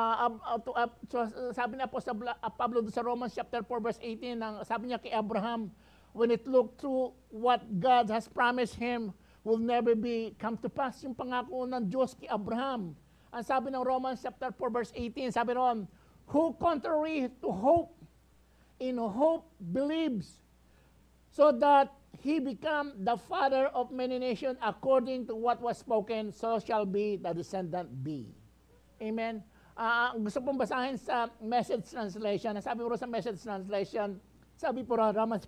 Pablo sa Romans chapter 4 verse 18, sabi niya kay Abraham, when it looked through what God has promised him, will never come to pass. Yung pangako ng Diyos kay Abraham. Ang sabi ng Romans chapter 4 verse 18, sabi ron, who contrary to hope, in hope believes, so that he become the father of many nations according to what was spoken, so shall be the descendant be. Amen. Gusto pong basahin sa Message Translation. Sabi po sa Message Translation, sabi po Romans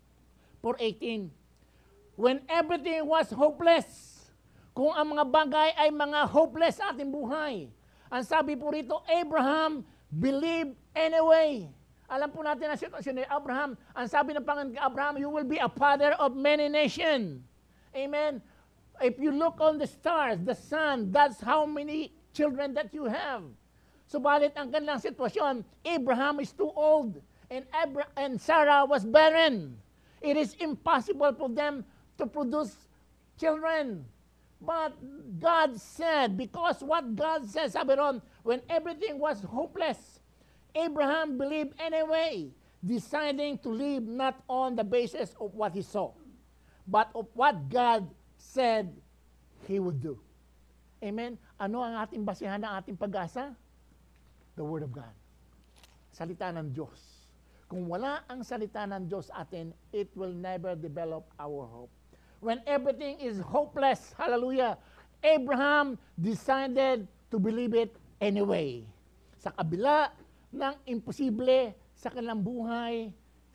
4:18, when everything was hopeless, kung ang mga bagay ay mga hopeless sa ating buhay, ang sabi po rito, Abraham believed anyway. Alam po natin ang sitwasyon ni Abraham. Ang sabi ng Panginoon kay Abraham, you will be a father of many nations. Amen. If you look on the stars, the sun, that's how many children that you have. Subalit ang kanilang sitwasyon, Abraham is too old and Sarah was barren. It is impossible for them to produce children. But God said, because what God says, sabi ron, when everything was hopeless, Abraham believed anyway, deciding to live not on the basis of what he saw, but of what God said he would do. Amen? Ano ang ating basihan ng ating pag-asa? The Word of God. Salita ng Diyos. Kung wala ang salita ng Diyos atin, it will never develop our hope. When everything is hopeless, hallelujah, Abraham decided to believe it anyway. Sa kabila ng imposible sa kanilang buhay,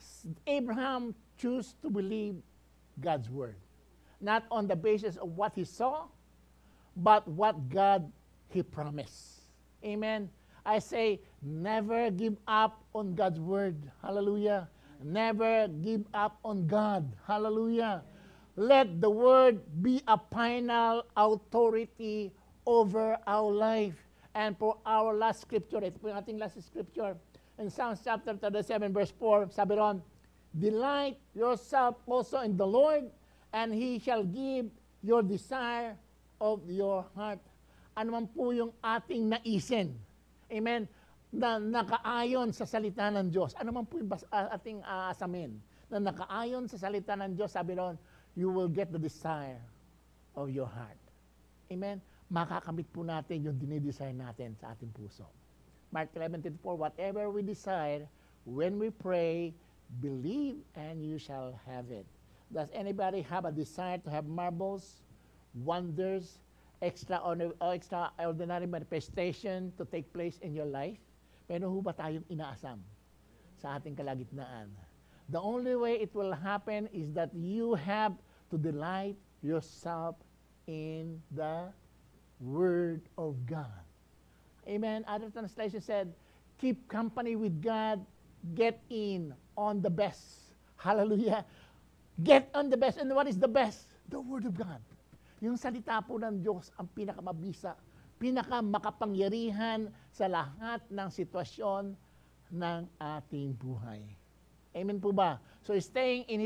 Abraham chose to believe God's Word. Not on the basis of what he saw, but what God he promised. Amen. I say, never give up on God's Word. Hallelujah. Never give up on God. Hallelujah. Let the Word be a final authority over our life. And for our last scripture, ito po yung ating last scripture, in Psalms chapter 37, verse 4, sabi ron, delight yourself also in the Lord, and He shall give your desire of your heart. Ano man po yung ating naisin, amen, na nakaayon sa salita ng Diyos. Ano man po yung ating asamin, na nakaayon sa salita ng Diyos, sabi ron, you will get the desire of your heart. Amen? Makakamit po natin yung dinidesire natin sa ating puso. Mark 11:24, whatever we desire, when we pray, believe and you shall have it. Does anybody have a desire to have marvels, wonders, extraordinary manifestation to take place in your life? Meron ho ba tayong inaasam sa ating kalagitnaan? The only way it will happen is that you have to delight yourself in the Word of God. Amen. Other translation said, keep company with God, get in on the best. Hallelujah. Get on the best. And what is the best? The Word of God. Yung salita po ng Diyos ang pinakamabisa, pinakamakapangyarihan sa lahat ng sitwasyon ng ating buhay. Amen po ba? So staying in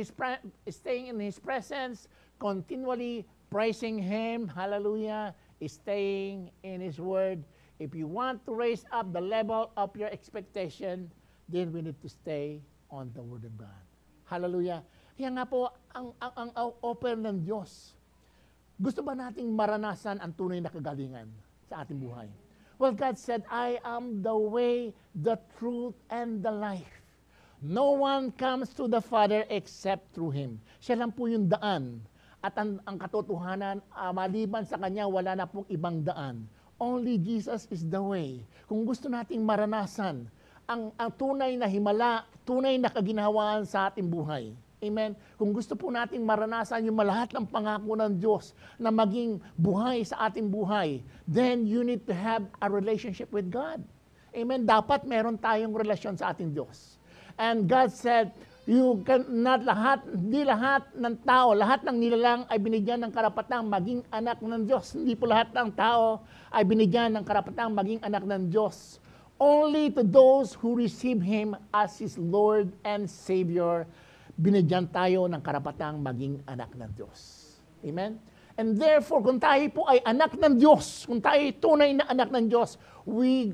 His presence, continually praising Him, hallelujah, staying in His Word. If you want to raise up the level of your expectation, then we need to stay on the Word of God. Hallelujah. Kaya nga po, ang offer ng Diyos, gusto ba nating maranasan ang tunay na kagalingan sa ating buhay? Well, God said, I am the way, the truth, and the life. No one comes to the Father except through Him. Siya lang po yung daan. At ang katotohanan, maliban sa Kanya, wala na pong ibang daan. Only Jesus is the way. Kung gusto nating maranasan ang tunay na himala, tunay na kaginhawaan sa ating buhay. Amen? Kung gusto po nating maranasan yung lahat ng pangako ng Diyos na maging buhay sa ating buhay, then you need to have a relationship with God. Amen? Dapat meron tayong relasyon sa ating Diyos. And God said, hindi lahat ng tao, lahat ng nilalang ay binigyan ng karapatang maging anak ng Diyos. Hindi po lahat ng tao ay binigyan ng karapatang maging anak ng Diyos. Only to those who receive Him as His Lord and Savior, binigyan tayo ng karapatang maging anak ng Diyos. Amen? And therefore, kung tayo po ay anak ng Diyos, kung tayo ay tunay na anak ng Diyos, we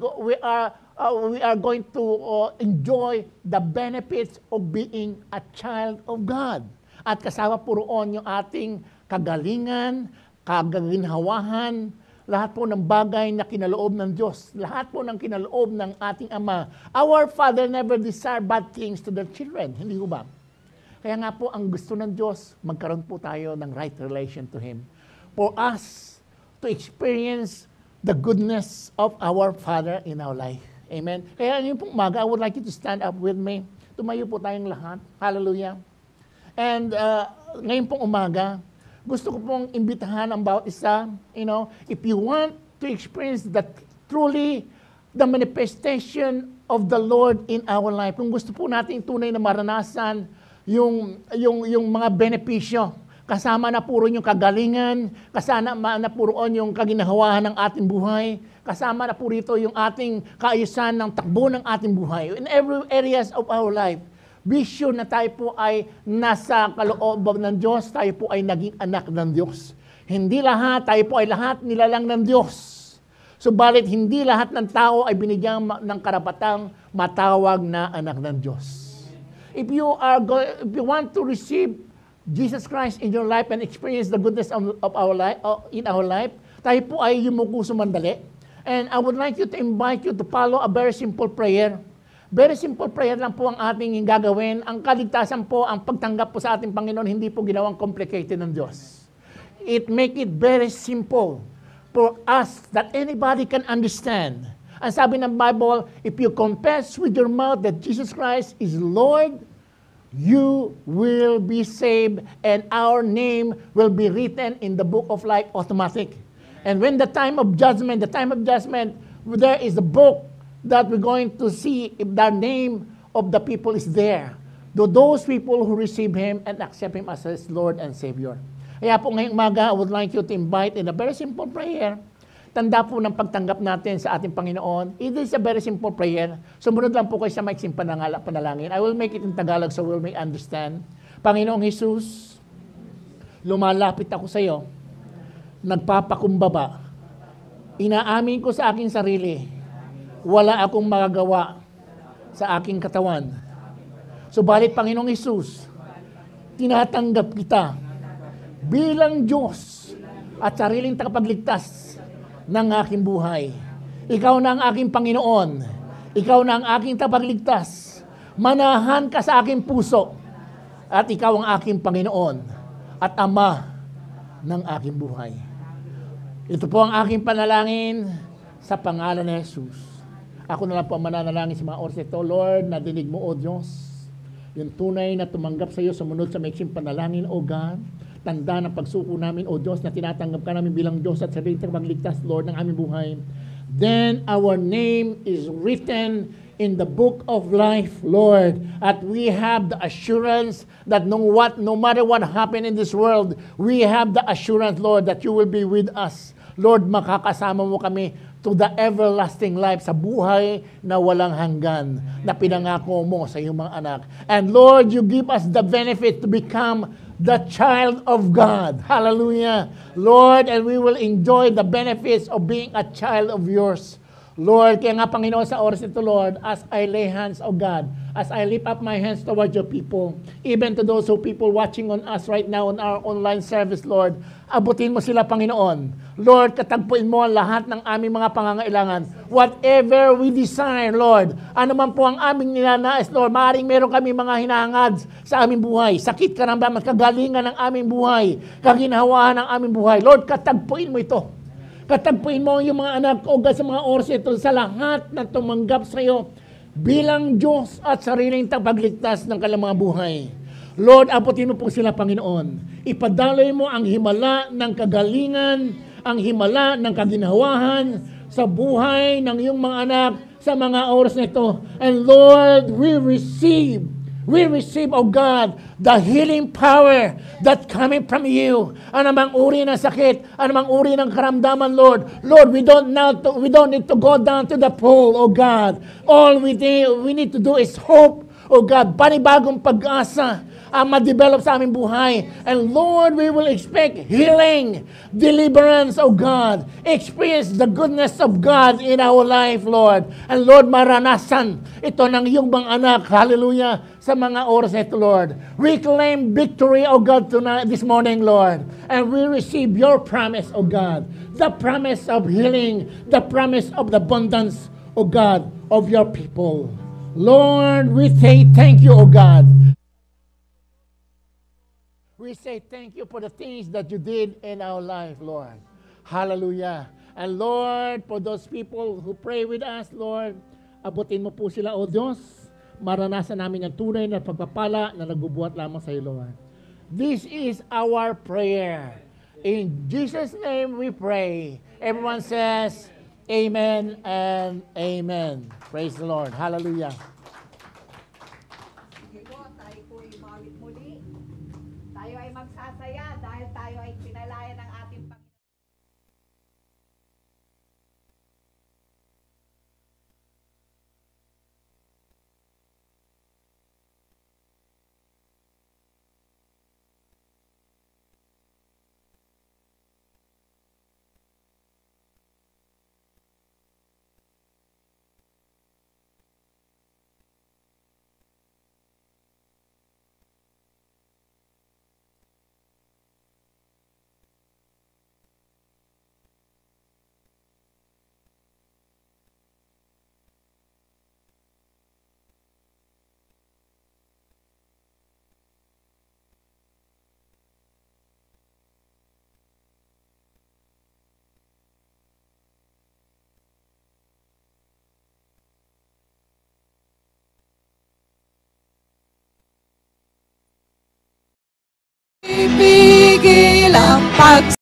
are going to enjoy the benefits of being a child of God. At kasama po roon yung ating kagalingan, kagaginhawahan, lahat po ng bagay na kinaloob ng Diyos, lahat po ng kinaloob ng ating Ama. Our Father never desire bad things to their children. Hindi ho ba? Kaya nga po, ang gusto ng Diyos, magkaroon po tayo ng right relation to Him. For us to experience the goodness of our Father in our life. Amen. Kaya yung pong umaga, I would like you to stand up with me. Tumayo po tayong lahat. Hallelujah. And ngayon pong umaga, gusto ko pong imbitahan ang bawat isa, if you want to experience that truly the manifestation of the Lord in our life, kung gusto po natin tunay na maranasan yung mga benepisyo, kasama na puro yung kagalingan, kasama na puro yung kaginahawahan ng ating buhay, kasama na po rito yung ating kaayusan ng takbo ng ating buhay. In every areas of our life, be sure na tayo po ay nasa kalooban ng Diyos, tayo po ay naging anak ng Diyos. Hindi lahat, tayo po ay lahat nilalang ng Diyos. Subalit, hindi lahat ng tao ay binigyan ng karapatang matawag na anak ng Diyos. If you want to receive Jesus Christ in your life and experience the goodness of our life, in our life, tayo po ay yumuko sumandali. And I would like you to invite you to follow a very simple prayer. Very simple prayer lang po ang ating gagawin. Ang kaligtasan po, ang pagtanggap po sa ating Panginoon, hindi po ginawang complicated ng Diyos. It make it very simple for us that anybody can understand. Ang sabi ng Bible, if you confess with your mouth that Jesus Christ is Lord, you will be saved and our name will be written in the book of life automatic. And when the time of judgment, there is a book that we're going to see if the name of the people is there. To those people who receive Him and accept Him as His Lord and Savior. Kaya po ngayong umaga, I would like you to invite in a very simple prayer. Tanda po ng pagtanggap natin sa ating Panginoon. It is a very simple prayer. Sumunod lang po kayo sa maiksing panalangin. I will make it in Tagalog so we'll may understand. Panginoong Jesus, lumalapit ako sa iyo. Nagpapakumbaba. Inaamin ko sa aking sarili, wala akong magagawa sa aking katawan. Subalit, Panginoong Hesus, tinatanggap kita bilang Diyos at sariling tagapagligtas ng aking buhay. Ikaw na ang aking Panginoon. Ikaw na ang aking tagapagligtas. Manahan ka sa aking puso at ikaw ang aking Panginoon at Ama ng aking buhay. Ito po ang aking panalangin sa pangalan ni Jesus. Ako na lang po ang mananalangin sa mga oras ito. Lord, nadinig mo, O Diyos, yung tunay na tumanggap sa iyo, sumunod sa maiksing panalangin, O God. Tanda ng pagsuko namin, O Diyos, na tinatanggap ka namin bilang Diyos at sariling tagapagligtas, Lord, ng aming buhay. Then our name is written in the book of life, Lord. At we have the assurance that no matter what happened in this world, we have the assurance, Lord, that you will be with us. Lord, makakasama mo kami to the everlasting life, sa buhay na walang hanggan na pinangako mo sa iyong mga anak. And Lord, you give us the benefit to become the child of God. Hallelujah. Lord, and we will enjoy the benefits of being a child of yours. Lord, kaya nga Panginoon sa oras ito, Lord, as I lay hands, O God, as I lift up my hands towards your people, even to those people watching on us right now on our online service, Lord, abutin mo sila, Panginoon. Lord, katagpuin mo ang lahat ng aming mga pangangailangan. Whatever we desire, Lord, ano man po ang aming ninanais, Lord, maaaring meron kami mga hinahangad sa aming buhay, sakit, karamdaman, kagalingan ng aming buhay, kaginhawaan ng aming buhay. Lord, katagpuin mo ito. Katagpuin mo yung mga anak o sa mga oras ito sa lahat na tumanggap sa iyo bilang Diyos at sariling tagapagligtas ng kanilang mga buhay. Lord, abutin mo po sila, Panginoon. Ipadaloy mo ang himala ng kagalingan, ang himala ng kaginhawahan sa buhay ng iyong mga anak sa mga oras na ito. And Lord, we receive, O God, the healing power that coming from you. Anumang uri ng sakit, anumang uri ng karamdaman, Lord. Lord, we don't need to go down to the pool, O God. All we need to do is hope, O God, panibagong pag-asa ang ma-develop sa aming buhay. And Lord, we will expect healing, deliverance, O God. Experience the goodness of God in our life, Lord. And Lord, maranasan ito ng iyong mga anak, hallelujah, sa mga oras ito, Lord. We claim victory, O God, tonight, this morning, Lord. And we receive your promise, O God. The promise of healing, the promise of the abundance, O God, of your people. Lord, we say thank you, O God. We say thank you for the things that you did in our life, Lord. Hallelujah. And Lord, for those people who pray with us, Lord, abutin mo po sila, O Diyos. Maranasan namin ang tunay na pagpapala na nagbubuhat lamang sa iyo, Lord. This is our prayer. In Jesus' name we pray. Everyone says, Amen and Amen. Praise the Lord. Hallelujah. Sige po, tayo po imawit muli. Tayo ay magsasaya dahil tayo ay pinalaya ng ating Panginoon. Ibigil ang